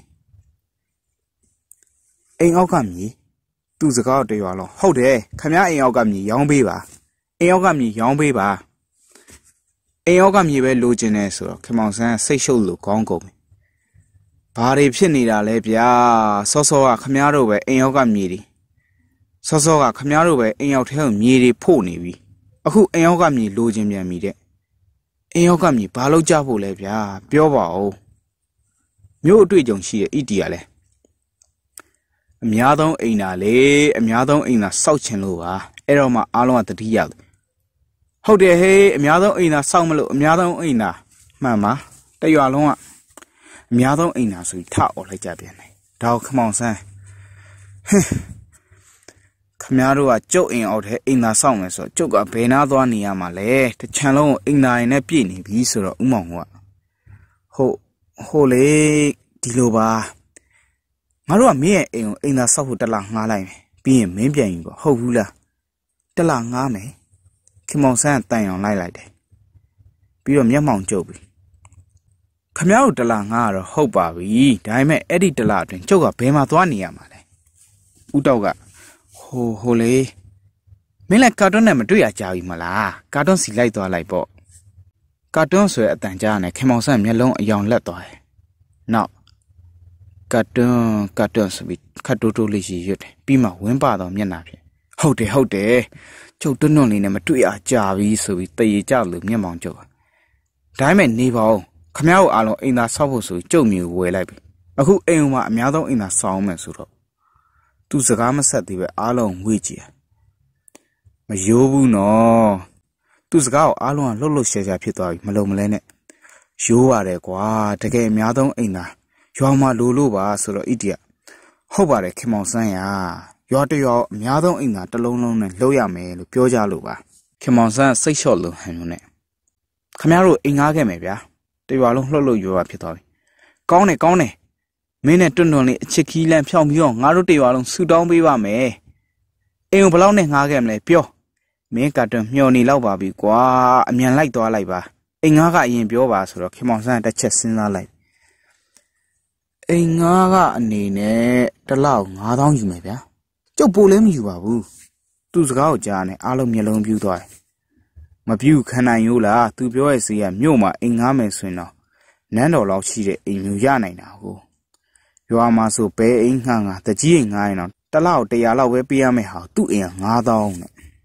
အိမ်အောက်ကမြေသူ့စကားတရွာလုံးဟုတ်တယ်ခမရအိမ်အောက်ကမြေရောင်းပေးပါအိမ်အောက်ကမြေရောင်းပေးပါအိမ်အောက်ကမြေပဲလိုချင်တယ်ဆိုတော့ခင်မောင်ဆန်းစိတ်ရှုပ်လို့ခေါင်းကုန်ပြီဘာတွေဖြစ်နေတာလဲဗျာစောစောကခမရတို့ပဲအိမ်အောက်ကမြေတွေစောစောကခမရတို့ပဲအိမ်အောက်ထဲကိုမြေတွေဖို့နေပြီအခုအိမ်အောက်ကမြေလိုချင်ပြန်ပြီတဲ့အိမ်အောက်ကမြေဘာလို့ကြဖို့လဲဗျာပြောပါဦးမြို့အတွေ့အကြုံရှိတဲ့ဣတီကလည်းအများဆုံးအိမ်သာလေအများဆုံးအိမ်သာစောက်ချင်လို့ပါအဲ့တော့မှအားလုံးကတတိယဟုတ်တယ်ဟေးအများဆုံးအိမ်သာစောက်မလို့အများဆုံးအိမ်သာမှန်ပါတရွာလုံးကအများဆုံးအိမ်သာဆိုပြီးထအော်လိုက်ကြပြန်တယ်ဒါကိုခမောင်ဆန်းဟင်းခမရတို့ကကျုပ်အိမ်အောက်ထဲအိမ်သာစောက်မယ်ဆိုတော့ကျုပ်ကဘယ်နာသွားနေရမှာလဲတချမ်းလုံးကိုအိမ်သာရင်နဲ့ပြည့်နေပြီဆိုတော့ဥမောင်ကဟုတ်ဟိုလေဒီလိုပါငါတို့ကမင်းရဲ့အိမ်ကိုအိမ်သာစောက်ဖို့တလားငှားလိုက်မယ်ပြီးရင်မင်းပြန်ယူပါဟုတ်ဘူးလားတလားငှားမယ်ခင်မောင်ဆန်းကတန်အောင်လိုက်လိုက်တယ်ပြီးတော့မျက်မှောင်ကျုပ်ပြီခမရတို့တလားငှားတော့ဟုတ်ပါပြီဒါပေမဲ့အဲ့ဒီတလားအတွင်းကျုပ်ကဘယ်မှာသွားနေရမှာလဲဥတောက်ကဟိုဟိုလေမင်းလည်းကာတွန်းနဲ့မတွေ့ရကြပြီမလားကာတွန်းစီလိုက်သွားလိုက်ပေါ့ကာတွန်းဆိုတဲ့အတန်ကြားနဲ့ခင်မောင်ဆန်းမျက်လုံးအယောင်လက်သွားတယ်နောက်ကာတွန်းကာတွန်းဆိုပြီးခတ်တိုးတိုးလေးရှိရွတ်တယ်ပြီးမှဝင်းပါတော့မျက်နှာဖြင့်ဟုတ်တယ်ဟုတ်တယ်ကျုပ်တွန်းတွန်းလေးနဲ့မတွေ့ရကြပြီဆိုပြီးတရေကြလို့မျက်မှောင်ကျုပ်ဒါပေမဲ့နေပါဦးခမရတို့အားလုံးအိမ်သာဆောက်ဖို့ဆိုကျုပ်မျိုးဝယ်လိုက်ပြီအခုအိမ်မှာအများဆုံးအိမ်သာဆောင်းမယ်ဆိုတော့သူစကားမဆက်သေးပဲအားလုံးငွေ့ကြည့်မရိုးဘူးနော်သူစကားကိုအားလုံးကလှုပ်လှုပ်ရှားရှားဖြစ်သွားပြီမလုံမလဲနဲ့ရိုးရတယ်ကွာတကယ်အများဆုံးအိမ်သာရွာမှာလိုလို့ပါဆိုတော့ဣတိယဟုတ်ပါတယ်ခင်မောင်ဆန်းရရွာတရွာအများဆုံးအိမ်သာတစ်လုံးလုံးနဲ့လှုပ်ရမယ်လို့ပြောကြလို့ပါခင်မောင်ဆန်းစိတ်လျှော့လို့ဟန်လို့နဲ့ခမရတို့အိမ်ငားခဲ့မယ်ဗျာတရွာလုံးလှုပ်လှုပ်ရွာဖြစ်သွားပြီကောင်းတယ်ကောင်းတယ်မင်းနဲ့တွန့်တွန့်လေးအချစ်ခီးလန့်ဖြောင်းပြီးတော့ငါတို့တရွာလုံးဆူတောင်းပေးပါမယ်အိမ်ကိုဘယ်လောက်နဲ့ငားခဲ့မလဲပြောမင်းကတွန့်မျောနေလောက်ပါပြီကွာအမြန်လိုက်သွားလိုက်ပါအိမ်ငားကအရင်ပြောပါဆိုတော့ခင်မောင်ဆန်းတစ်ချက်စဉ်းစားလိုက်အိမ်ငားကအနေနဲ့တစ်လောက်ငါးသောင်းယူမယ်ဗျာကျုပ်ပိုလည်းမယူပါဘူးသူ့စကားကိုကြားနေအားလုံးမျက်လုံးပြူးသွားတယ်မပြူခံနိုင်ရိုးလားသူပြောရဲ့စီကမြို့မှာအိမ်ငားမယ်ဆိုရင်တော့နန်းတော်လောက်ရှိတဲ့အိမ်မျိုးရနိုင်တာကိုရွာမှာဆိုဘဲအိမ်ငှားငါတကြီးအိမ်ငှားရင်တော့တစ်လောက်တရာလောက်ပဲပေးရမယ်ဟာသူ့အိမ်ကငါးသောင်းနဲ့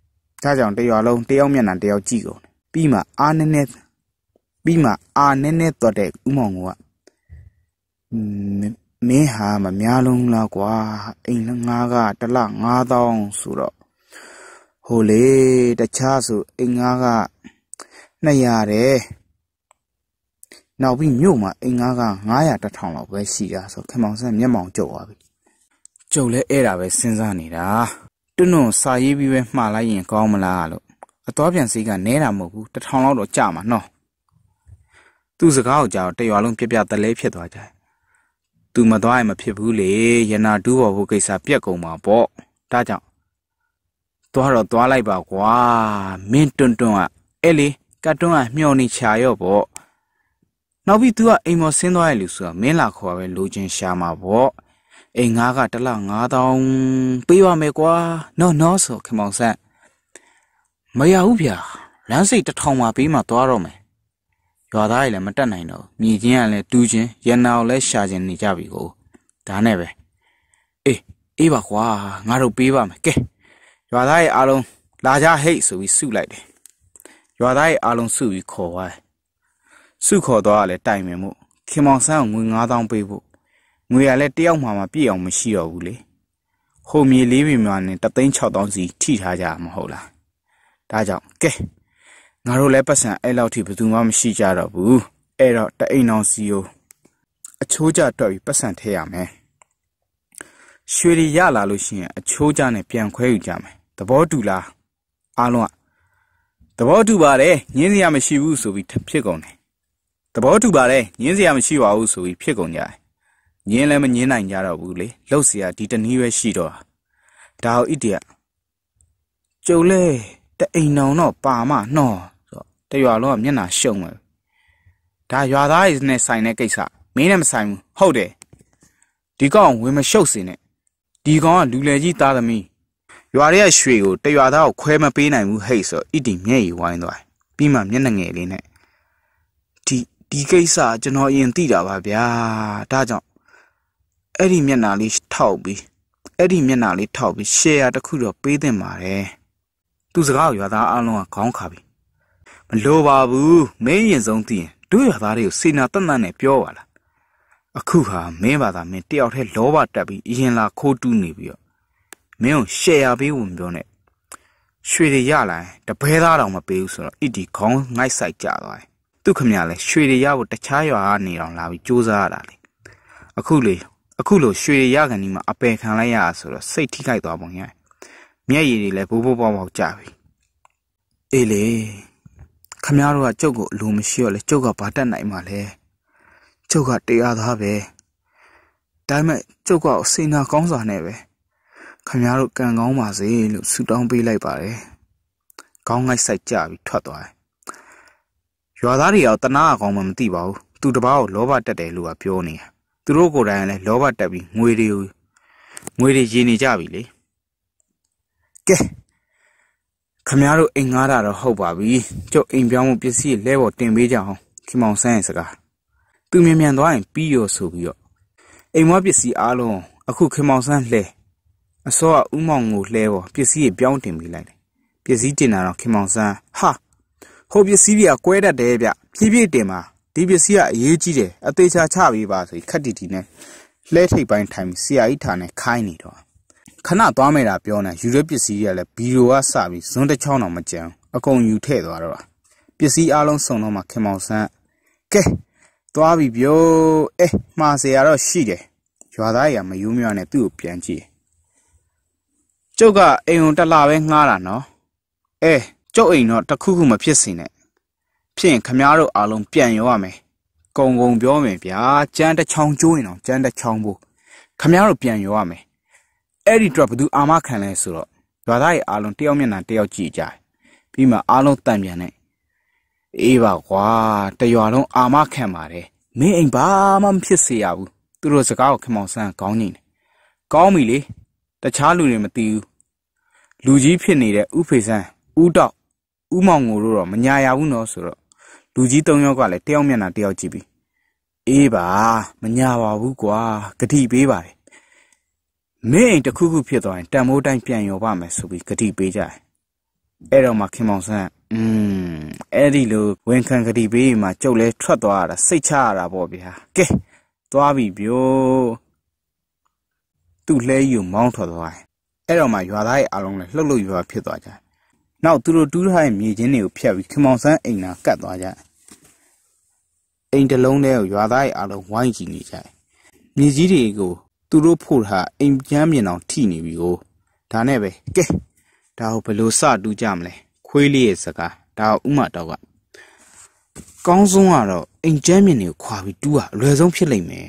ဒါကြောင့်တရွာလုံးတယောက်မျက်နှာတယောက်ကြည့်ကုန်ပြီးမှအားနည်းနည်းပြီးမှအားနည်းနည်းတော့တဲ့ဥမောင်ကမင်းဟာမများလုံးလားကွာအိမ်ငါးကတစ်လငါးသောင်းဆိုတော့ဟိုလေတခြားဆိုအိမ်ငါးကနှစ်ရာတယ်နောက်ပြီးမြို့မှာအိမ်ငါးကငါးရာတစ်ထောင်လောက်ပဲရှိတာဆိုခင်မောင်ဆန်းမျက်မှောင်ကျုပ်သွားပြီကျုပ်လည်းအဲ့ဒါပဲစဉ်းစားနေတာတွန်းတွန်းစာရေးပြီးပဲမှားလိုက်ရင်ကောင်းမလားလို့အတော်ပြန်စိတ်ကနဲတာမဟုတ်ဘူးတစ်ထောင်လောက်တော့ကြာမှာနော်သူ့စကားကိုကြောက်တရွာလုံးပြပြတလဲဖြစ်သွားကြတယ်သူမသွားရင်မဖြစ်ဘူးလေရနာတူးပေါ်ဖို့ကိစ္စပြက်ကုန်မှာပေါ့ဒါကြောင့်သွားတော့သွားလိုက်ပါကွာမင်းတွန်းတွန်းကအဲ့လေကတ်တွန်းကမျောနေချာရော့ပေါ့နောက်ပြီး तू ကအိမ်မော်ဆင်းသွားရလို့ဆိုတော့မင်းလာခေါ်ပဲလိုချင်ရှာမှာပေါ့အိမ်ငါးကတစ်လငါးသောင်းပေးပါမယ်ကွာနော်နော်ဆိုခင်မောင်ဆန်းမရဘူးဗျာလမ်းစိတ်တစ်ထောင်မှပေးမှသွားတော့မယ်ရွာသားတွေလည်းမတက်နိုင်တော့မြေချင်းကလည်းတူးချင်းရန်နာကိုလည်းရှာချင်းနေကြပြီကိုဒါနဲ့ပဲအေးအေးပါကွာငါတို့ပေးပါမယ်ကဲရွာသားရဲ့အားလုံးလာကြဟိတ်ဆိုပြီးစုလိုက်တယ်ရွာသားရဲ့အားလုံးစုပြီးခေါ်သွားတယ်စုခေါ်သွားလည်းတိုင်ပင်မှုခင်မောင်ဆန်းကိုငွေငါးသောင်းပေးဖို့ငွေရလည်းတယောက်မှမပြည့်အောင်မရှိတော့ဘူးလေဟိုမြေလေးပြင်မှာနဲ့တသိန်းခြောက်သောင်းစီထိထားကြမှာမဟုတ်လားဒါကြောင့်ကဲငါတို့လည်းပတ်စံအဲ့လောက်ထိဘယ်သူမှမရှိကြတော့ဘူးအဲ့တော့တအိမ်အောင်စီကိုအချိုးကျတွက်ပြီးပတ်စံထဲရမယ်ရွှေတွေရလာလို့ရှိရင်အချိုးကျနဲ့ပြန်ခွဲယူကြမယ်သဘောတူလားအားလုံးကသဘောတူပါတယ်ညင်းစရာမရှိဘူးဆိုပြီးဖြစ်ကုန်တယ်သဘောတူပါတယ်ညင်းစရာမရှိပါဘူးဆိုပြီးဖြစ်ကုန်ကြတယ်ညင်းလည်းမညင်းနိုင်ကြတော့ဘူးလေလှုပ်เสียဒီတနည်းပဲရှိတော့ဒါဟိုဣတိယကျုံလဲတအိမ်အောင်တော့ပါမနော်ဆိုတရွာလုံးကမျက်နှာရှုံးမယ်ဒါရွာသားတွေနဲ့ဆိုင်တဲ့ကိစ္စမင်းနဲ့မဆိုင်ဘူးဟုတ်တယ်ဒီကောင်ဝင်မရှုပ်စင်နဲ့ဒီကောင်ကလူလေကြီးသားသမီးရွာရဲ့ရွှေကိုတရွာသားကိုခွဲမပေးနိုင်ဘူးဟဲ့ဆိုဣတိမျက်ရည်ဝိုင်းသွားပြီးမှမျက်နှာငယ်လေးနဲ့ဒီဒီကိစ္စကျွန်တော်အရင်သိတာပါဗျာဒါကြောင့်အဲ့ဒီမျက်နှာလေးထောက်ပြီးအဲ့ဒီမျက်နှာလေးထောက်ပြီးရှယ်ယာတစ်ခုတော့ပေးသင့်ပါတယ်သူစကားကိုရွာသားအလုံးကခေါင်းခါပြီးမလိုပါဘူးမင်းရင်ဆုံးသိရင်တို့ရွာသားတွေကိုစေနာတတ်တတ်နဲ့ပြောပါလားအခုဟာမင်းပါသာမင်းတယောက်တည်းလောဘတက်ပြီးအရင်လာခိုးတူးနေပြီးတော့မင်းကိုရှယ်ယာပေးဖို့မပြောနဲ့ရွှေတွေရလာရင်တပဲသားတောင်မပေးဘူးဆိုတော့ဣတီခေါင်းငိုက်ဆိုင်ကြသွားတယ်သူခမရလဲရွှေတွေရဖို့တခြားရွာကနေတောင်လာပြီးစူးစမ်းရတာလေအခုလေအခုလိုရွှေရကန်ဒီမှာအပယ်ခံလိုက်ရဆိုတော့စိတ်ထိခိုက်သွားပုံရတယ်မျက်ရည်တွေလည်းဘိုးဘိုးပေါက်ပေါက်ကြပြီအေးလေခမရတို့ကကျုပ်ကိုအလိုမရှိတော့လေကျုပ်ကဘာတတ်နိုင်မှာလဲကျုပ်ကတရားသားပဲဒါပေမဲ့ကျုပ်ကအစိနာကောင်းစွာနဲ့ပဲခမရတို့ကံကောင်းပါစေလို့ဆုတောင်းပေးလိုက်ပါတယ်ကောင်းငိုက်ဆိုင်ကြပြီးထွက်သွားတယ်ရွာသားတွေရောတနာအကောင်မှမသိပါဘူးသူတပားကိုလောဘတက်တယ်လို့ကပြောနေတာသူတို့ကိုယ်တိုင်လည်းလောဘတက်ပြီးငွေတွေငွေတွေရင်းနေကြပြီလေကဲခမရတို့အိမ်ငားတာတော့ဟုတ်ပါပြီကျုပ်အိမ်ပြောင်းမှုပစ္စည်းလဲပေါ်တင်ပေးကြအောင်ခင်မောင်ဆန်းရဲ့စကားသူမြန်မြန်သွားရင်ပြီးရောဆိုပြီးတော့အိမ်မပစ္စည်းအားလုံးအခုခင်မောင်ဆန်းလှဲအစောကဥမောင်ကိုလှဲပေါ်ပစ္စည်းပြောင်းတင်ပေးလိုက်တယ်ပစ္စည်းတင်တာတော့ခင်မောင်ဆန်းဟာဟိုပစ္စည်းတွေကကွဲတတ်တယ်ဗျဖြည်းဖြည်းတင်ပါဒီပစ္စည်းကအရေးကြီးတယ်အသေးချာချပေးပါဆိုခက်တီတီနဲ့လှဲထိပ်ပိုင်းထိုင်ပြီးဆရာကြီးထာနဲ့ခိုင်းနေတော့ခဏသွားမယ်တာပြောနေယူရပစ္စည်းတွေကလည်းဘီရိုကစပြီးဇွန်းတစ်ချောင်းတော့မကြံအကုန်ယူထည့်သွားတော့ပစ္စည်းအလုံးစုံတော့မှခင်မောင်ဆန်းကဲသွားပြီပြောအဲမှားเสียတော့ရှိတယ်ရွာသားတွေကမယူမြောနဲ့သူ့ကိုပြန်ကြည့်ကျုပ်ကအိမ်ုံတက်လာပဲငှားတာနော်အဲကျုပ်အိမ်တော့တခုခုမဖြစ်စင်နဲ့ဖြစ်ရင်ခမားတို့အားလုံးပြန်ရောရမယ်ကုံကုံပြောမယ်ဗျာကြမ်းတစ်ချောင်းကျိုးရင်တော့ကြမ်းတစ်ချောင်းဖို့ခမားတို့ပြန်ရောရမယ်အဲ့ဒီတော့ဘသူအာမခံလဲဆိုတော့ရွာသားရဲ့အားလုံးတယောက်မျက်နှာတယောက်ကြည့်ကြတယ်ပြီးမှအားလုံးတန်ပြန်နေအေးပါကွာတရွာလုံးအာမခံပါတယ်မင်းအိမ်ဘာမှမဖြစ်စေရဘူးသူတို့စကားကိုခင်မောင်ဆန်းကောင်းနေတယ်ကောင်းပြီလေတခြားလူတွေမသိဘူးလူကြီးဖြစ်နေတဲ့ဥဖေဆန်းဥတောက်ဥမောင်ငိုတို့တော့မညာရဘူးနော်ဆိုတော့လူကြီးသုံးယောက်ကလည်းတယောက်မျက်နှာတယောက်ကြည့်ပြီးအေးပါမညာပါဘူးကွာဂတိပေးပါတယ်မင်းအိမ်တစ်ခုခုဖြစ်သွားရင်တန်မိုးတိုင်းပြန်ရောပါမယ်ဆိုပြီးဂတိပေးကြတယ်အဲ့တော့မှခင်မောင်ဆန်းอืมအဲ့ဒီလိုဝန်ခံကတိပေးမှကျုပ်လဲထွက်သွားရတာစိတ်ချရတာပေါ့ဗျာကဲသွားပြီဗျို့သူ့လဲယူမောင်းထွက်သွားတယ်အဲ့တော့မှရွာသားရဲ့အားလုံးလဲလှုပ်လှုပ်ရွာဖြစ်သွားကြတယ်နောက်သူတို့တူးထားတဲ့မြေချင်းတွေကိုဖျက်ပြီးခင်မောင်ဆန်းအိမ်နာကတ်သွားကြတယ်အိမ်တစ်လုံးထဲကိုရွာသားရဲ့အားလုံးဝိုင်းကြည့်နေကြတယ်မြေကြီးတွေကိုသူတို့ဖို့ထားအိမ်ကျမ်းမြင်အောင်ထိနေပြီကိုဒါနဲ့ပဲကဲဒါကိုဘယ်လိုစတူးကြမလဲခွေးလေးရဲ့စကားဒါဥမတော့ကကောင်းဆုံးကတော့အိမ်ကျမ်းမြင်တွေကိုခွာပြီးတူးရအလွယ်ဆုံးဖြစ်လိမ့်မယ်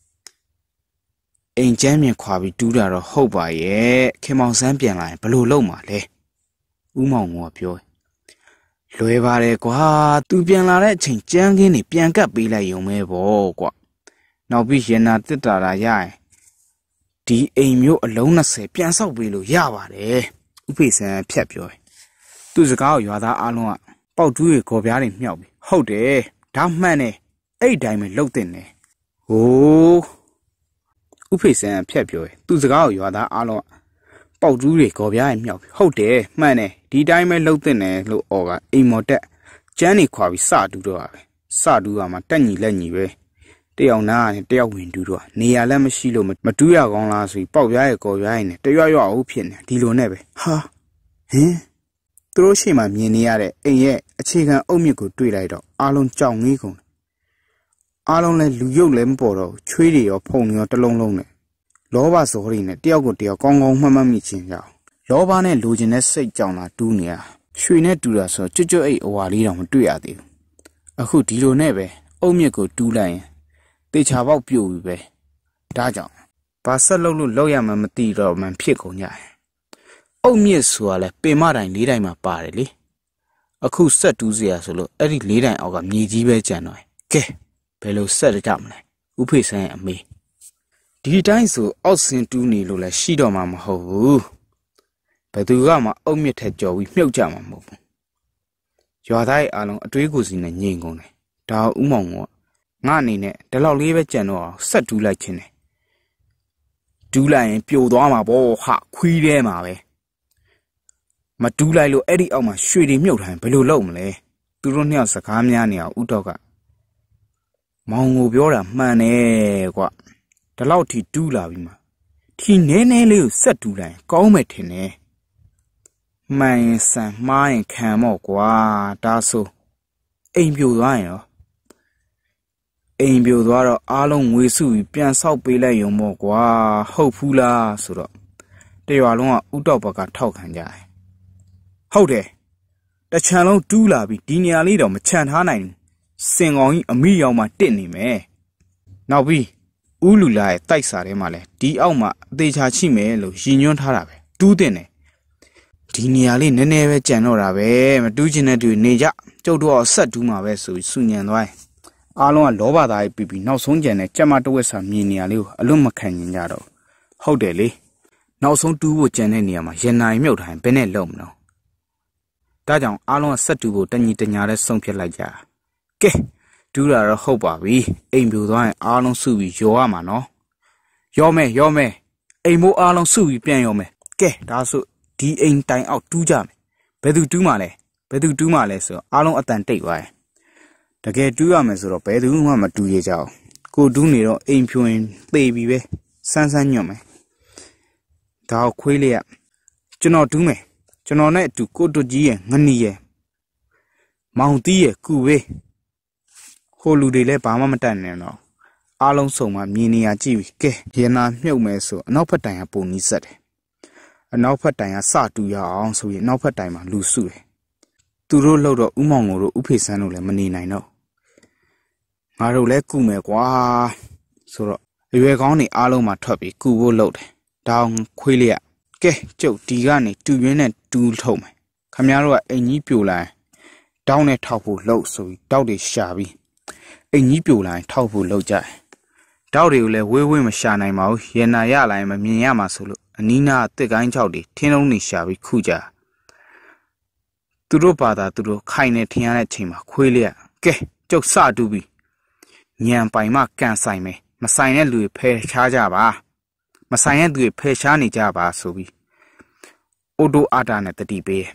အိမ်ကျမ်းမြင်ခွာပြီးတူးတာတော့ဟုတ်ပါရဲ့ခင်မောင်ဆန်းပြန်လာရင်ဘယ်လိုလုပ်မှာလဲဥမောင်ကပြောလွယ်ပါတယ်ကွာသူပြန်လာတဲ့အချိန်ကျန်းခင်းနေပြန်ကပ်ပေးလိုက်ရုံပဲပေါ့ကွာနောက်ပြီးရနာတစ်တာရာရရင်ဒီအိမ်မျိုးအလုံး၂၀ပြန်ဆောက်ပေးလို့ရပါတယ်ဥဖေဆန်းဖြတ်ပြောသူ့စကားကိုရွာသားအားလုံးကပေါက်တူးတွေခေါ်ပြားတွေမြောက်ပြီဟုတ်တယ်ဒါမှန်တယ်အဲ့ဒီတိုင်းပဲလှုပ်တင်တယ်ဟိုးဥဖေဆန်းဖြတ်ပြောသူ့စကားကိုရွာသားအားလုံးကပေါက်တူးတွေခေါ်ပြားတွေမြောက်ပြီဟုတ်တယ်မှန်တယ်ဒီတိုင်းပဲလှုပ်တင်တယ်လို့အော်ကအိမ်မော်တက်ကျန်းနေခွာပြီးစတူးတော့ပါပဲစတူးကမှတက်ညီလက်ညီပဲတယောက်နားနဲ့တယောက်ဝင်တူးတော့နေရာလည်းမရှိလို့မတူးရကောင်းလားဆိုပြီးပေါက်ပြားရဲ့ကော်ပြားရဲ့နဲ့တရွရွအောင်ဖြစ်နေဒီလိုနဲ့ပဲဟာဟင်သူတို့ရှိမှမြင်နေရတဲ့အိမ်ရဲ့အခြေခံအုတ်မြစ်ကိုတွေ့လိုက်တော့အားလုံးကြောင်ငေးကုန်တယ်အားလုံးလည်းလူရုပ်လည်းမပေါ်တော့ချွေးတွေရောဖုံရောတလုံးလုံးနဲ့လောဘစောတွေနဲ့တယောက်ကိုတယောက်ကောင်းကောင်းမှတ်မှတ်မိချင်းကြောင်လောဘနဲ့လိုချင်တဲ့စိတ်ကြောင်လာတူးနေရရွှေနဲ့တူတာဆိုကြွကြွအိတ်အဝါလေးတော့မတွေ့ရသေးဘူးအခုဒီလိုနဲ့ပဲအုတ်မြစ်ကိုတူးလိုက်ရင်တေချာပေါက်ပြို့ပြီပဲဒါကြောင့်ဘာဆက်လုပ်လို့လောက်ရမှမသိတော့မှဖြစ်ကုန်ကြတယ်အုတ်မြစ်ဆိုတာလဲပင်မတိုင်လေးတိုင်မှာပါတယ်လေအခုဆက်တူးစရာဆိုလို့အဲ့ဒီလေးတိုင်အောက်ကမြေကြီးပဲကျန်တော့ကဲဘယ်လိုဆက်ကြမလဲဥဖေဆန်းရဲ့အမေဒီတိုင်းဆိုအောက်ဆင်းတူးနေလို့လဲရှိတော့မှမဟုတ်ဘူးဘယ်သူကမှအုတ်မြစ်ထက်ကြော်ပြီးမြုပ်ကြမှာမဟုတ်ဘူးရွာသားရဲ့အားလုံးအတွေးကိုစီနဲ့ညင်ကုန်တယ်ဒါဥမောင်ကငါအနေနဲ့ဒီလောက်လေးပဲကြံတော့အောင်ဆက်တူးလိုက်ခြင်းတယ်တူးလိုက်ရင်ပြိုသွားမှာပေါ့ဟာခွီးထဲမှာပဲမတူးလိုက်လို့အဲ့ဒီအောက်မှာရွှေတွေမြုပ်ထားရင်ဘယ်လိုလုပ်မလဲသူတို့နှစ်ယောက်စကားများနေအောင်ဥတော့ကမောင်ကိုပြောတာမှန်တယ်ကွဒီလောက်ထိတူးလာပြီးမှထီနဲနဲလေးကိုဆက်တူးလိုက်ရင်ကောင်းမယ်ထင်တယ်မှန်ရင်ဆန်မှားရင်ခံမော့ကွာဒါဆိုအိမ်ပြိုသွားရင်ရောအိမ်ပြိုသွားတော့အားလုံးငွေစုပြီးပြန်ဆောက်ပေးလိုက်ရုံပေါ့ကွာဟုတ်ဖူးလားဆိုတော့တရွာလုံးကဥတော့ဘကထောက်ခံကြတယ်ဟုတ်တယ်တချံလုံးတူးလာပြီးဒီနေရာလေးတော့မချန်ထားနိုင်ဘူးစင်ကောင်ကြီးအမိရောက်မှတစ်နေမယ်နောက်ပြီးဥလူလာရဲ့တိုက်စာထဲမှာလဲဒီအောက်မှာအသေးချာချိမယ်လို့ရည်ညွှန်းထားတာပဲတူးတင်တယ်ဒီနေရာလေးနည်းနည်းပဲကြံတော့တာပဲမတူးချင်တဲ့သူနေကြကျုပ်တို့ကဆက်တူးမှာပဲဆိုပြီးစုညံသွားတယ်အားလုံးကလောဘသားကြီးပြီးပြီးနောက်ဆုံးကြံတဲ့ကြက်မတဝက်စာမြင်နေရလေးကိုအလွတ်မခံရင်ကြတော့ဟုတ်တယ်လေနောက်ဆုံးတူးဖို့ကြံတဲ့နေရာမှာရန်နာရီမြုပ်ထားရင်ဘယ်နဲ့လုံမလို့ဒါကြောင့်အားလုံးကဆက်တူးဖို့တညီတညာနဲ့ဆုံးဖြတ်လိုက်ကြကဲတူးတာတော့ဟုတ်ပါပြီအိမ်ပြိုသွားရင်အားလုံးစုပြီးရောရမှာနော်ရောမယ်ရောမယ်အိမ်မိုးအားလုံးစုပြီးပြန်ရောမယ်ကဲဒါဆိုဒီအိမ်တိုင်အောက်တူးကြမယ်ဘယ်သူတူးမှလဲဘယ်သူတူးမှလဲဆိုတော့အားလုံးအတန်တိတ်သွားတယ်တကယ်တူးရမယ်ဆိုတော့ဘယ်သူမှမတူရကြအောင်ကိုတူးနေတော့အိမ်ဖြိုရင်သေပြီပဲစမ်းစမ်းညွတ်မယ်ဒါကိုခွေးလေးကကျွန်တော်တူးမယ်ကျွန်တော်နဲ့အတူကိုတူကြီးရဲ့ငနီးရဲ့မောင်တီးရဲ့ကူဝေးဟိုလူတွေလည်းဘာမှမတတ်နိုင်တော့အားလုံးစုံမှမြင်နေရကြည့်ပြီကဲရနာမြုပ်မယ်ဆိုအနောက်ဘက်တိုင်ကပုံနီးဆက်တယ်အနောက်ဘက်တိုင်ကစတူရအောင်ဆိုရင်နောက်ဘက်တိုင်မှာလူစုတယ်သူတို့လှုပ်တော့ဥမောင်ကိုတို့ဥဖေဆန်းတို့လည်းမနေနိုင်တော့ငါတို့လည်းကုမယ်ကွာဆိုတော့အရွယ်ကောင်းနေအားလုံးမှာထွက်ပြီးကုဖို့လှုပ်တယ်တောင်ခွေးလေးကကဲကျုပ်ဒီကနေတူရင်းနဲ့တူးထုတ်မယ်ခမများတို့ကအိမ်ကြီးပြိုလာရင်တောင်းနဲ့ထောက်ဖို့လှုပ်ဆိုပြီးတောက်တွေရှာပြီးအိမ်ကြီးပြိုလာရင်ထောက်ဖို့လှုပ်ကြတယ်တောက်တွေကိုလည်းဝေးဝေးမရှာနိုင်ပါဘူးရနာရလာရင်မမြင်ရမှာဆိုလို့အနီးနားတစ်ကိုင်းချောက်တွေထင်းလုံးတွေရှာပြီးခုကြသူတို့ဘာသာသူတို့ခိုင်နေထင်ရတဲ့ချိန်မှာခွေးလေးကကဲကျုပ်စတူးပြီးညံပိုင်မှကန်ဆိုင်မယ်မဆိုင်တဲ့လူတွေဖယ်ရှားကြပါမဆိုင်တဲ့သူတွေဖယ်ရှားနေကြပါဆိုပြီးအိုတိုအာတာနဲ့တတိပေး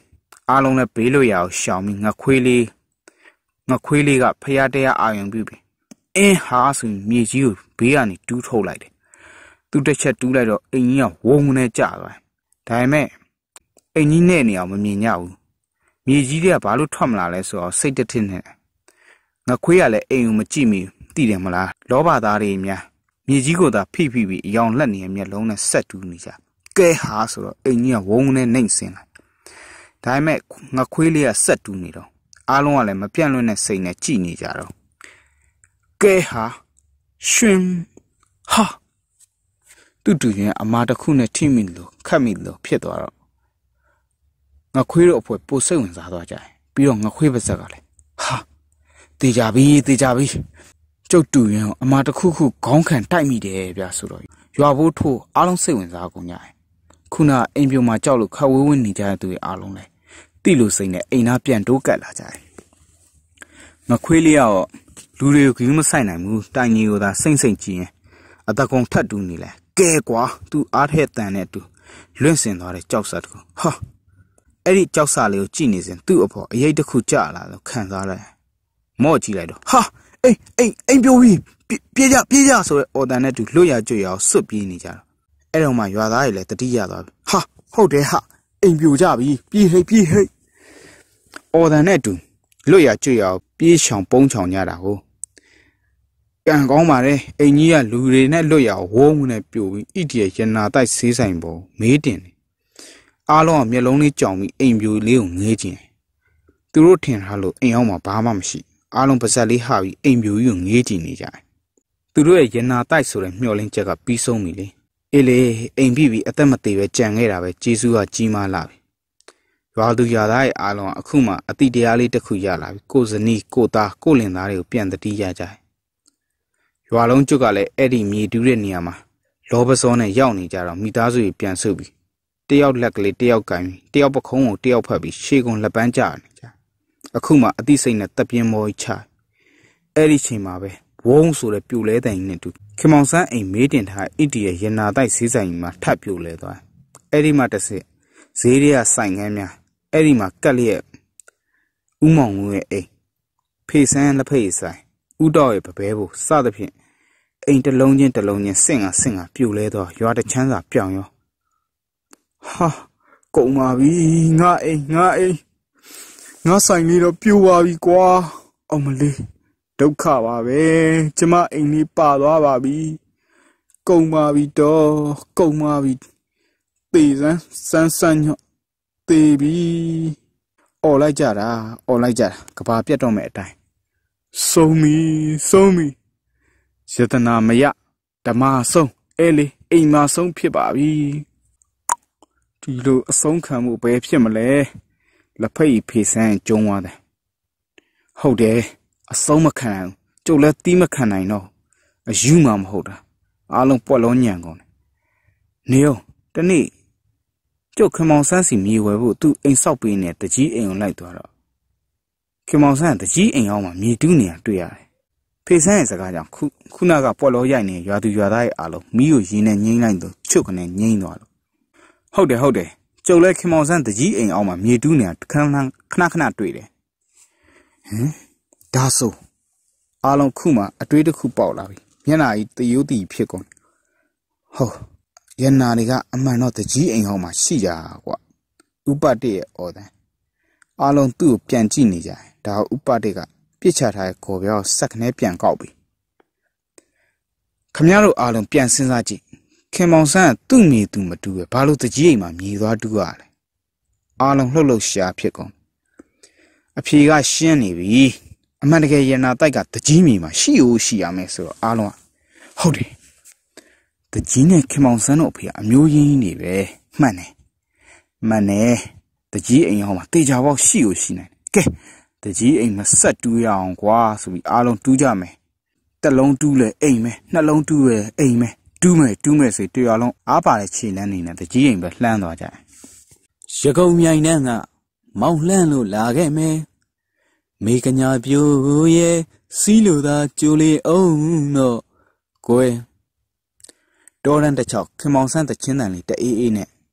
အားလုံးလည်းဘေးလွတ်ရာကိုရှောင်ပြီးငခွေးလေးငခွေးလေးကဖျားတရားအာရုံပြုပြီးအင်းဟာဆိုမြေကြီးကိုဘေးကနေတူးထုတ်လိုက်တယ်သူတစ်ချက်တူးလိုက်တော့အင်ကြီးကဝုန်းနဲ့ကျသွားတယ်ဒါပေမဲ့အင်ကြီးနဲ့နေအောင်မမြင်ကြဘူးမြေကြီးတွေကဘာလို့ထွက်မလာလဲဆိုတော့စိတ်တစ်ထစ်နဲ့ငခွေးကလည်းအိမ်ကိုမကြည့်မိသိတယ်မလားလောဘသားတွေများမြေကြီးကိုသာဖိဖိပြီးအယောင်လက်နေမျက်လုံးနဲ့ဆက်တူးနေကြကဲဟာဆိုတော့အင်ကြီးကဝုန်းနဲ့နှိမ့်စင်လာဒါပေမဲ့ငခွေးလေးကဆက်တူးနေတော့အားလုံးကလည်းမပြန့်လွင့်တဲ့စိတ်နဲ့ကြည်နေကြတော့ကဲဟာရှင်ဟာတူတူရင်အမားတစ်ခုနဲ့ထိမိလို့ခတ်မိလို့ဖြစ်သွားတော့ငခွေးတို့အဖွဲပိုစိတ်ဝင်စားသွားကြတယ်ပြီးတော့ငခွေးပါဇက်ကလည်းဟာတေးကြပြီတေးကြပြီကျုပ်တူရင်အမားတစ်ခုခုခေါင်းခံတိုက်မိတယ်ဗျာဆိုတော့ရွာဘိုးထိုးအားလုံးစိတ်ဝင်စားကုန်ကြတယ်ခုနအိမ်ပြိုမှာကြောက်လို့ခဝေးဝင်းနေကြတဲ့သူတွေအားလုံးလည်းတိလို့စိတ်နဲ့အိမ်သားပြန်တိုးကပ်လာကြတယ်ငခွေးလေးရောလူတွေကိုကြီးမဆိုင်နိုင်ဘူးတိုင်ကြီးကိုသာစိမ့်စိမ့်ကြည့်ရင်အတကုံထတ်တူးနေလဲကဲကွာသူအားထဲတန်နဲ့တူလွင့်စင်သွားတဲ့ကြောက်စတကူဟာအဲ့ဒီကြောက်စလေးကိုကြည့်နေစဉ်သူ့အဖော်အရေးတစ်ခုကြလာလို့ခံစားလိုက်မော့ကြည့်လိုက်တော့ဟာအိမ်အိမ်အိမ်ပြိုပြီးပြေးကြပြေးကြဆိုရဲအော်တန်နဲ့တူလွတ်ရကြွရအောင်စွတ်ပြေးနေကြတော့အဲ့တော့မှရွာသားတွေလည်းတတိယသွားပြီဟာဟုတ်တယ်ဟာအိမ်ပြိုကြပြီပြေးဟိတ်ပြေးဟိတ်အော်တန်နဲ့တူလွတ်ရကြွရအောင်ပြေးချောင်ပုံးချောင်ကြတာကိုကံကောင်းပါတယ်အိမ်ကြီးကလူတွေနဲ့လွတ်ရအောင်ဝုန်းနဲ့ပြိုပြီးဣတိယရနာတိုက်ဆေးဆိုင်ပေါ်မေးတင်တယ်အားလုံးကမျက်လုံးလေးကြောင်ပြီးအိမ်ပြိုလေးကိုငေးကျင်သူတို့ထင်ထားလို့အိမ်အောင်မှာဘာမှမရှိအားလုံးပါဇက်လေးဟာပြီးအိမ်ပြိုကြီးကိုငေးကျင်နေကြတယ်သူတို့ရဲ့ရနာတိုက်ဆိုတဲ့မျှော်လင့်ချက်ကပြီးဆုံးပြီလေအေးလေအိမ်ပြီးပြီးအသက်မသေးပဲကြံခဲ့တာပဲကျေးဇူးကကြီးမားလာပြီရွာသူရွာသားရဲ့အားလုံးအခုမှအတိတရားလေးတစ်ခုရလာပြီကိုဇနီးကိုသားကိုလင်သားတွေကိုပြန်တတိရကြတယ်ရွာလုံးကျွတ်ကလည်းအဲ့ဒီမြေတူးတဲ့နေရာမှာလောဘစောနဲ့ရောက်နေကြတော့မိသားစုတွေပြန်ဆုပ်ပြီးတယောက်လက်ကလေးတယောက်ကင်ပြီးတယောက်ပခုံးကိုတယောက်ဖက်ပြီးရှေးကုန်းလက်ပန်းကျနေကြအခုမှအသိစိတ်နဲ့တပ်ပြင်းမောချအဲ့ဒီချိန်မှာပဲဝုန်းဆိုတဲ့ပြိုလဲတိုင်နဲ့တူခင်မောင်ဆန်းအိမ်မေးတင်ထားဣတီရဲ့ရနာတိုက်ဈေးဆိုင်မှာထပ်ပြိုလဲသွားအဲ့ဒီမှာတစ်စစ်ဈေးတွေကဆိုင်ငန်းများအဲ့ဒီမှာကက်လျက်ဥမောင်ငွေရဲ့အိမ်ဖေဆန်းလက်ဖက်ဆိုင်ဥတော်ရဲ့ပပဲဖို့စသဖြင့်အိမ်တစ်လုံးချင်းတစ်လုံးချင်းဆင့်ကဆင့်ကပြိုလဲသွားရွာတချမ်းစာပြောင်ရောဟာကုန်ပါပြီငါအိမ်ငါအိမ်ငါဆိုင်လေးတော့ပြိုပါပြီကွာအမလေးဒုက္ခပါပဲကျမအိမ်လေးပါသွားပါပြီကုန်ပါပြီတော့ကုန်ပါပြီတေးစမ်းစမ်းစမ်းညော့တေးပြီအော်လိုက်ကြတာအော်လိုက်ကြတာကဘာပြတ်တော့မဲ့အတိုင်းဆုံးပြီဆုံးပြီယတနာမယဓမ္မဆုံးအဲလေအိမ်မှာဆုံးဖြစ်ပါပြီဒီလိုအဆုံးခံမှုပဲဖြစ်မလဲလက်ဖက်ဖေဆန်းကျုံးသွားတယ်ဟုတ်တယ်အဆုံးမခံနိုင်ကျုပ်လည်းတီးမခံနိုင်တော့အယူမှမဟုတ်တာအားလုံးပွက်လုံးညံကုန်တယ်နေအောင်တနေ့ကျုပ်ခမောင်ဆန်းစီမြေဝယ်ဖို့သူအိမ်ဆောက်ပေးနေတဲ့တကြီးအိမ်ကိုလိုက်သွားတော့ခမောင်ဆန်းတကြီးအိမ်အောင်မှာမြေတူးနေရတွေ့ရတယ်ဖေဆန်းရဲ့စကားကြောင့်ခုခုနကပွက်လုံးရိုက်နေရွာသူရွာသားရဲ့အားလုံးမိကိုရင်းနဲ့ငိမ့်လိုက်တော့ချုပ်ကနေငိမ့်သွားလို့ဟုတ်တယ်ဟုတ်တယ်ကျုပ်လည်းခမောင်ဆန်းတကြီးအိမ်အောင်မှာမြေတူးနေတာခဏခဏခဏတွေ့တယ်ဟမ်ဒါဆိုအားလုံးခုမှအတွေးတစ်ခုပေါက်လာပြီမျက်နှာကြီးတရိုးတီဖြစ်ကုန်ဟုတ်ရနာတွေကအမှန်တော့တကြီးအိမ်အောင်မှာရှိကြကွာဥပတိရဲ့အော်တန်အားလုံးသူ့ကိုပြန်ကြည့်နေကြတယ်ဒါဥပတိကပြစ်ချထားတဲ့ခေါ်ပြောစက်ခနဲပြန်ကောက်ပြီခမရတို့အားလုံးပြန်စဉ်းစားကြည့်ခင်မောင်ဆန်းကသူ့မြေသူမတူပဲဘာလို့တကြီးအိမ်မှာမြေသွားတူးရလဲအားလုံးလှုပ်လှုပ်ရှားဖြစ်ကုန်အဖြေကရှင်းနေပြီအမှန်တကယ်ရနာတိုက်ကတကြီးမြေမှာရှိဦးရှိရမယ်ဆိုတော့အားလုံးဟုတ်တယ်တကြီးနဲ့ခင်မောင်ဆန်းတို့အဖေကအမျိုးရင်းနေပဲမှန်တယ်မှန်တယ်တကြီးအိမ်အောင်မှာတေချာပေါက်ရှိဦးရှိနိုင်တယ်ကဲတကြီးအိမ်မှာဆက်တူးရအောင်ကွာဆိုပြီးအားလုံးတူးကြမယ်တစ်လုံးတူးလဲအိမ်မဲနှလုံးတူးလဲအိမ်မဲတူးမယ်တူးမယ်ဆိုတရွာလုံးအားပါတဲ့ခြေလမ်းနေနဲ့တကြီးအိမ်ပဲလှမ်းသွားကြတယ်ရကုံမြိုင်နှန်းကမောင်လှမ်းလို့လာခဲ့မယ်မေကညာပြိုရဲ့စီးလို့သာကြိုလေအောင်တော့ကိုယ်တော်ရန်တစ်ချောက်ခင်မောင်ဆန်းတချင်းတန်လေးတအေးအေးနဲ့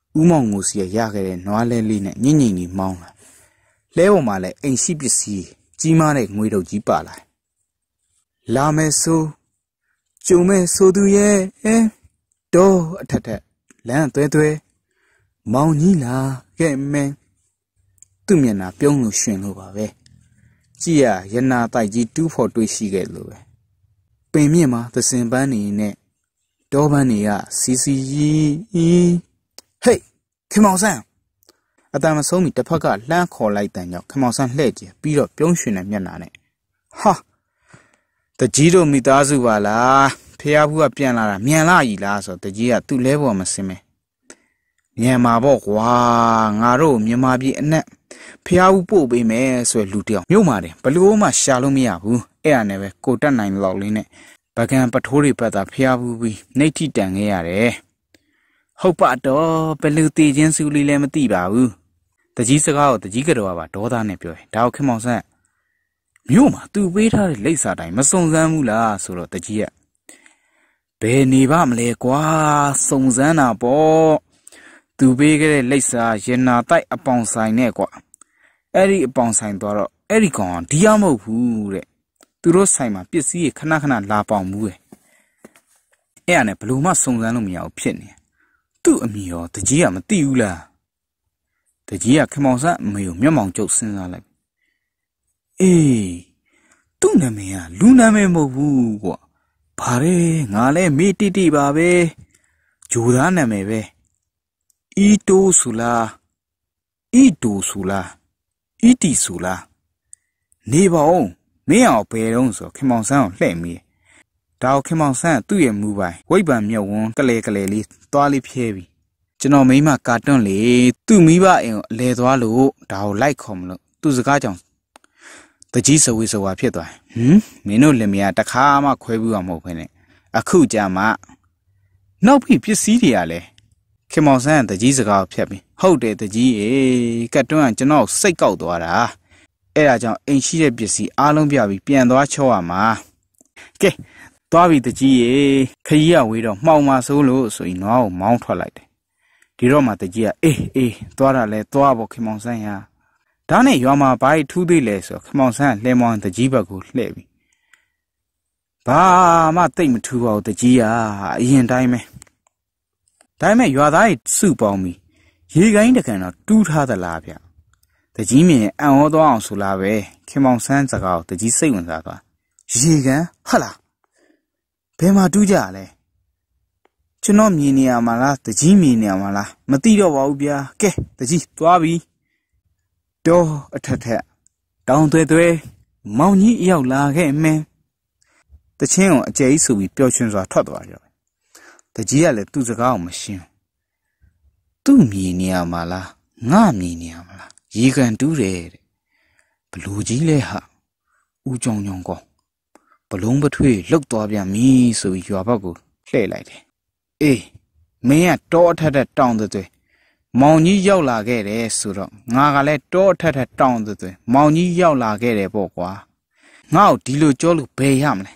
ဥမောင်ငိုစီရခဲ့တဲ့နွားလဲလေးနဲ့ညင်ညင်ကြီးမောင်းလာလဲပေါ်မှာလည်းအိမ်ရှိပစ္စည်းကြီးမားတဲ့ငွေတုပ်ကြီးပါလာလာမယ်ဆိုကျုံမဲ့ဆိုသူရဲ့အဲတော့အထက်ထက်လမ်းသွဲသွဲမောင်ကြီးလာခဲ့မယ်သူ့မျက်နှာပြုံးလို့ရှင်လို့ပါပဲကြည်ရရနာတိုက်ကြီးတူးဖို့တွေးရှိခဲ့လို့ပဲပင်မြင့်မှာသစင်ပန်းနေနဲ့တောပန်းတွေကစီစီကြီးဟေးခင်မောင်ဆန်းအတန်မဆုံးမီတစ်ဖက်ကလှမ်းခေါ်လိုက်တဲ့ကြောင့်ခင်မောင်ဆန်းလှဲ့ကြည့်ပြီးတော့ပြုံးရွှင်တဲ့မျက်နှာနဲ့ဟာတကြီးတို့မိသားစုပါလားဖះဘူးကပြန်လာတာမြန်လာကြီးလားဆိုတကြီးကသူ့လဲပေါ်မစင်မဲမြန်မာပေါ့ကွာငါတို့မြန်မာပြည်အနက်ဖះဘူးပို့ပေးမယ်ဆိုရလူတယောက်မြို့မှာတယ်ဘလို့မှရှာလို့မရဘူးအဲ့ဒါနဲ့ပဲကိုတက်နိုင်လောက်လေးနဲ့ဗကန်ပထိုးတွေပတ်တာဖះဘူးပြီးနှိတ်ထိတန်ခဲ့ရတယ်ဟုတ်ပါတော့ဘလူတီချင်းစုလေးလည်းမသိပါဘူးတကြီးစကားကိုတကြီးကတော့ပါဒေါသနဲ့ပြောတယ်ဒါကိုခင်မောင်ဆန်းမြို့မှာသူပေးထားတဲ့လိပ်စာတိုင်းမစုံစမ်းဘူးလားဆိုတော့တကြီးကဘယ်နေပါမလဲကွာစုံစမ်းတာပေါ့သူပေးခဲ့တဲ့လိပ်စာရင်နာတိုက်အပေါင်ဆိုင်နဲ့ကွာအဲ့ဒီအပေါင်ဆိုင်သွားတော့အဲ့ဒီကောင်ဒီရမဟုတ်ဘူးတဲ့သူတို့ဆိုင်မှာပစ္စည်းခဏခဏလာပေါင်မှုပဲအဲ့ရနဲ့ဘလို့မှစုံစမ်းလို့မရဘူးဖြစ်နေသူ့အမိရောတကြီးကမသိဘူးလားတကြီးကခင်မောင်ဆန်းအမေကိုမျက်မှောင်ကျုပ်စဉ်းစားလိုက်အေးသူ့နာမည်ကလူနာမည်မဟုတ်ဘူးကွာဘာလဲငါလဲမေးတိတိပါပဲဂျိုသားနာမည်ပဲအီတိုဆူလာအီတိုဆူလာအီတီဆူလာနေပါဦးမင်းအောင်ဘယ်တော့ဆိုခင်မောင်ဆန်းကိုလှည့်မိတယ်ဒါကိုခင်မောင်ဆန်းသူ့ရဲ့မူပိုင်ဝိပ္ပံမြုပ်ဝန်းကလေးကလေးလေးသွားလေးဖြဲပြီကျွန်တော်မိမကာတွန်းလေသူ့မိဘအိမ်ကိုအလဲသွားလို့ဒါကိုလိုက်ခေါ်မလို့သူ့စကားကြောင့်တကြီးစဝေးစဝါဖြစ်သွားဟမ်မင်းတို့လင်မယားတခါမှခွဲဘူးအောင်မဟုတ်ဘဲနဲ့အခုကြမှာနောက်ပြီးပစ္စည်းတွေကလည်းခင်မောင်ဆန်းတကြီးစကားကိုဖြတ်ပြီးဟုတ်တယ်တကြီးရေကတ်တွန်းကကျွန်တော်စိတ်ကောက်သွားတာအဲ့ဒါကြောင့်အိမ်ရှိတဲ့ပစ္စည်းအားလုံးပြပြီးပြန်သွားချောရမှာကဲသွားပြီတကြီးရေခကြီးကဝေးတော့မှောင်မှာစိုးလို့ဆိုရင်နွားကိုမောင်းထွက်လိုက်တယ်ဒီတော့မှတကြီးကအေးအေးသွားတာလဲသွားဖို့ခင်မောင်ဆန်းရဒါနဲ့ရွာမှာဘာထူးသေးလဲဆိုခင်မောင်ဆန်းလှဲမောင်းတကြီးဘက်ကိုလှည့်ပြီဘာမှတိတ်မထူပါဘူးတကြီးကအရင်တိုင်းပဲဒါပေမဲ့ရွာသားတွေစုပေါင်းပြီးရေကိုင်းတကန်တော့တူးထားသလားဗျတကြီးမြင်အံ့ဩသွားအောင်ဆိုလားပဲခင်မောင်ဆန်းစကားကိုတကြီးစိတ်ဝင်စားသွားရေကန်ဟာလားဘယ်မှာတူးကြလဲကျွန်တော်မြင်နေရမှာလားတကြီးမြင်နေရမှာလားမသိတော့ပါဘူးဗျာကဲတကြီးသွားပြီတော့အထက်ထက်တောင်သွဲသွဲမောင်ကြီးရောက်လာခဲ့မင်းတချင်းကိုအကျဲကြီးဆိုပြီးပျော်ရွှင်စွာထွက်သွားကြတယ်တကြီးကလည်းသူ့စကားကိုမရှင်းသူ့မြင်နေရမှာလားငါမြင်နေရမှာလားရေကန်တူးတယ်တဲ့ဘလူကြီးလဲဟာဦးကြောင်ကြောင်ကောဘလုံးပထွေးလှုပ်သွားပြန်ပြီဆိုပြီးရွာဘက်ကိုလှည့်လိုက်တယ်အေးမင်းကတောအထက်ထက်တောင်းတဲ့မောင်ကြီးရောက်လာခဲ့တယ်ဆိုတော့ငါကလည်းတောအထက်ထက်တောင်းတဲ့မောင်ကြီးရောက်လာခဲ့တယ်ပေါ့ကွာငါ့ကိုဒီလိုကြောလို့ဘယ်ရမလဲ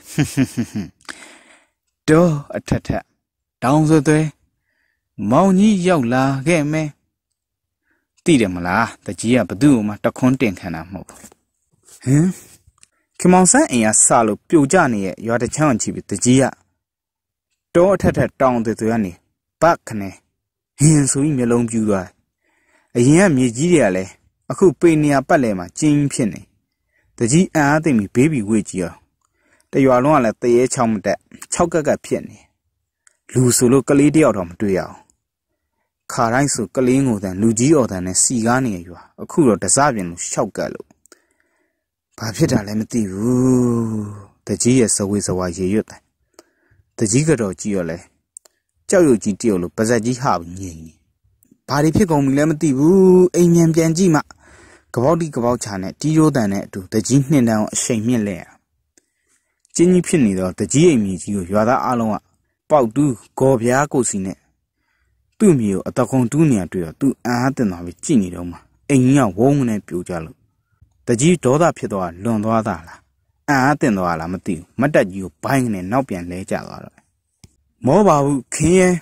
တောအထက်ထက်တောင်းတဲ့မောင်ကြီးရောက်လာခဲ့မယ်သိတယ်မလားတကြီးကဘသူ့ကိုမှတခွန်းတင်ခံတာမဟုတ်ဘူးဟမ်ခင်မောင်ဆန်းအိမ်ကစလို့ပြိုကျနေရဲ့ရွာတချမ်းချီပြီးတကြီးကတောအထက်ထက်တောင်းတဲ့သူကနေဘတ်ခနဲ့ဟင်းဆိုပြီးမျက်လုံးပြူသွားအရင်ကမြေကြီးတွေကလည်းအခုပေနေရပတ်လဲမှာကျင်းဖြစ်နေတကြီးအံ့အားသိမ့်ပြီးဘေးဘီဝေ့ကြည့်အောင်တရွာလုံးကလည်းတရေချောင်းမတက်ခြောက်ကက်ကက်ဖြစ်နေလူဆိုလို့ကလေးတယောက်တော့မတွေ့ရအောင်ခါတိုင်းဆိုကလေးငိုတန်လူကြီးအော်တန်နဲ့စီကားနေရွာအခုတော့တစားပြင်လို့ရှောက်ကက်လို့ဘာဖြစ်တာလဲမသိဘူးတကြီးရဲ့စဝေးစဝါရေရွတ်တယ်တကြီးကတော့ကြည့်ရလဲကြောက်ရွံ့ကြီးတယောက်လို့ပါဇက်ကြီးဟပြီးငြိမ်နေဘာတွေဖြစ်ကုန်ပြီလဲမသိဘူးအိမ်မြန်ပြန်ကြည့်မှကပေါက်တိကပေါက်ချာနဲ့တီးရိုးတန်နဲ့အတူတကြီးနှင်းတန်းအောင်အရှိန်မြင့်လဲရကျင်းကြီးဖြစ်နေတော့တကြီးအိမ်မြေကြီးကိုရွာသားအလုံးကပေါက်တူးဂေါ်ပြားကိုစီနဲ့သူ့မြေကိုအတကုံတူးနေရတွေ့တော့သူ့အံ့အားတင်သွားပြီးကြည့်နေတော့မှအိမ်ကြီးကဝုန်းနဲ့ပြိုကြလို့တကြီးဒေါသဖြစ်သွားလွန်သွားတာလားအံ့အားတင်သွားလားမသိဘူးမတ်တက်ကြီးကိုဘိုင်းနဲ့နောက်ပြန်လဲကျသွားတော့မောပါဘူးခင်းရဲ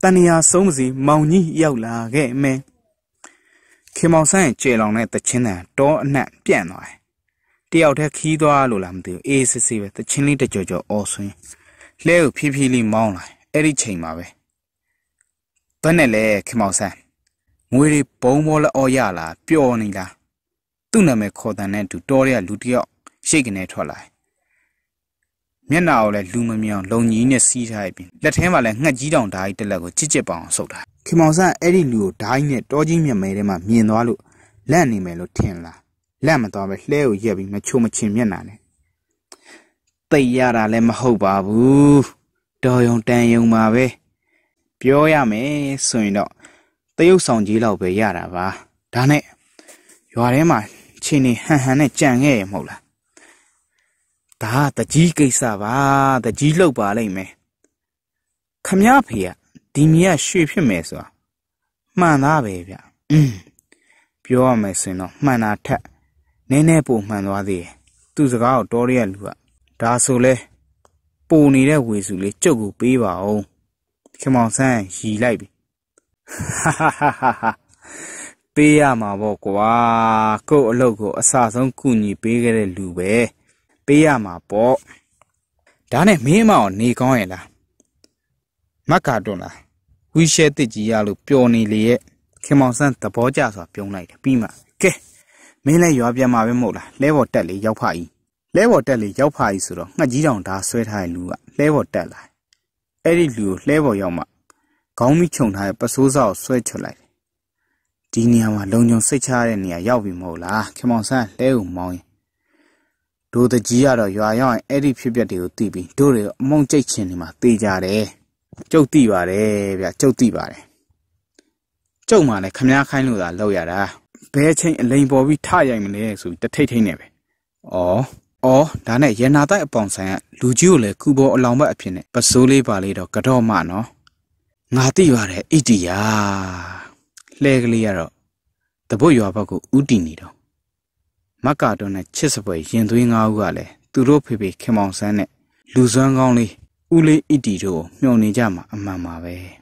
တန်ရာဆုံးစီမောင်ကြီးရောက်လာခဲ့မယ်ခင်မောင်ဆန်းရဲ့ကျေလောင်တဲ့တချင်းတန်တောအနှံ့ပြန့်သွားတယ်တယောက်တည်းခီးသွားလို့လားမသိဘူးအေးစစ်စစ်ပဲတချင်းလေးတကြော်ကြော်အော်ဆွင်းလဲကိုဖြည်းဖြည်းလေးမောင်းလာအဲ့ဒီချိန်မှာပဲဘယ်နဲ့လဲခင်မောင်ဆန်းငွေတွေဘုံဘောလက်အော်ရလာပျော်နေလားသူ့နာမည်ခေါ်တဲ့နဲ့တူတော်ရလူတယောက်ရှိတ်ကနေထွက်လာမျက်နှာကိုလည်းလူမမြောင်လုံကြီးနဲ့စီးထားပြီးလက်ထဲမှာလည်းငှက်ကြီးတောင်ဓာတ်တက်လက်ကိုချစ်ချစ်ပေါအောင်ဆုပ်ထားခင်မောင်ဆန်းအဲ့ဒီလူကိုဓာတ်နဲ့တောကြီးမြက်မဲထဲမှာမြင်သွားလို့လက်နေမယ်လို့ထင်လားလက်မသွားပဲလှဲကိုရက်ပြီးမချိုမချင်မျက်နှာနဲ့တိတ်ရတာလည်းမဟုတ်ပါဘူးတော်ယုံတန်ယုံပါပဲပြောရမယ်ဆိုရင်တော့တရုတ်ဆောင်ကြီးလောက်ပဲရတာပါဒါနဲ့ရွာထဲမှာချင်းနေဟန်ဟန်နဲ့ကြံခဲ့ရမဟုတ်လားဒါတကြီးကိစ္စပါတကြီးလှုပ်ပါလိမ့်မယ်ခမည်းဖေကဒီမြေကရွှေဖြစ်မယ်ဆိုတာမှန်သားပဲဗျอืมပြောရမယ်ဆိုရင်တော့မှန်တာထက်နည်းနည်းပိုမှန်သွားသေးတယ်သူစကားကိုတော်ရရလူကဒါဆိုလဲပိုနေတဲ့ဝေစုလေးကျုပ်ကိုပေးပါဦးခင်မောင်ဆန်းရီလိုက်ပြီဟာဟာဟာဟာပေးရမှာပေါ့ကွာကို့အလုပ်ကိုအစဆုံးကုညီပေးခဲ့တဲ့လူပဲပေးရမှာပေါ့ဒါနဲ့မင်းမအောင်နေကောင်းရဲ့လားမက္ကာတွန်းလားဝီရှဲတစ်ကြီးရလို့ပျော်နေလေရဲ့ခင်မောင်ဆန်းသဘောကျစွာပြုံးလိုက်တယ်ပြီးမှကဲမင်းလည်းရွာပြန်မှာပဲမဟုတ်လားလဲဘော်တက်လေရောက်ဖာကြီးလဲဘော်တက်လေရောက်ဖာကြီးဆိုတော့ငှက်ကြီးတောင်ဓာဆွဲထားတဲ့လူကလဲဘော်တက်လာအဲ့ဒီလူကိုလဲဘော်ရောက်မှခေါင်းမိချုံထားတဲ့ပစိုးစားကိုဆွဲချွတ်လိုက်ဒီနေရာမှာလုံခြုံစိတ်ချရတဲ့နေရာရောက်ပြီမဟုတ်လားခင်မောင်ဆန်းလဲကိုမောင်းရင်ဒိုတကြီးကတော့ရွာရောက်ရင်အဲ့ဒီဖြစ်ပျက်တွေကိုသိပြီးတို့တွေအမုန်းကြိတ်ချင်နေမှာတေးကြတယ်ကျုပ်သိပါတယ်ဗျကျုပ်သိပါတယ်ကျုပ်မှလည်းခမားခိုင်းလို့သာလောက်ရတာဘဲချင်းအလိန်ပေါ်ပြီးထရိုက်မလဲဆိုပြီးတထိတ်ထိတ်နေပဲဩဩဒါနဲ့ရနာတိုက်အပေါင်ဆိုင်ကလူကြီးကိုလည်းခုပေါ်အလောင်ဘက်အဖြစ်နဲ့ပစိုးလေးပါလေးတော့ကတော့မှနော်ငါသိပါတယ်ဣတိယာလှဲကလေးကတော့တပုတ်ရွာဘက်ကိုဥတီနေတော့မက္ကာတွန်းနဲ့ချစ်စပွဲရင်သွေးငါးဦးကလည်းသူတို့ဖေဖေခင်မောင်ဆန်းနဲ့လူစွမ်းကောင်းလေးဦးလေးဣတီတို့ကိုမျှော်နေကြမှာအမှန်ပါပဲ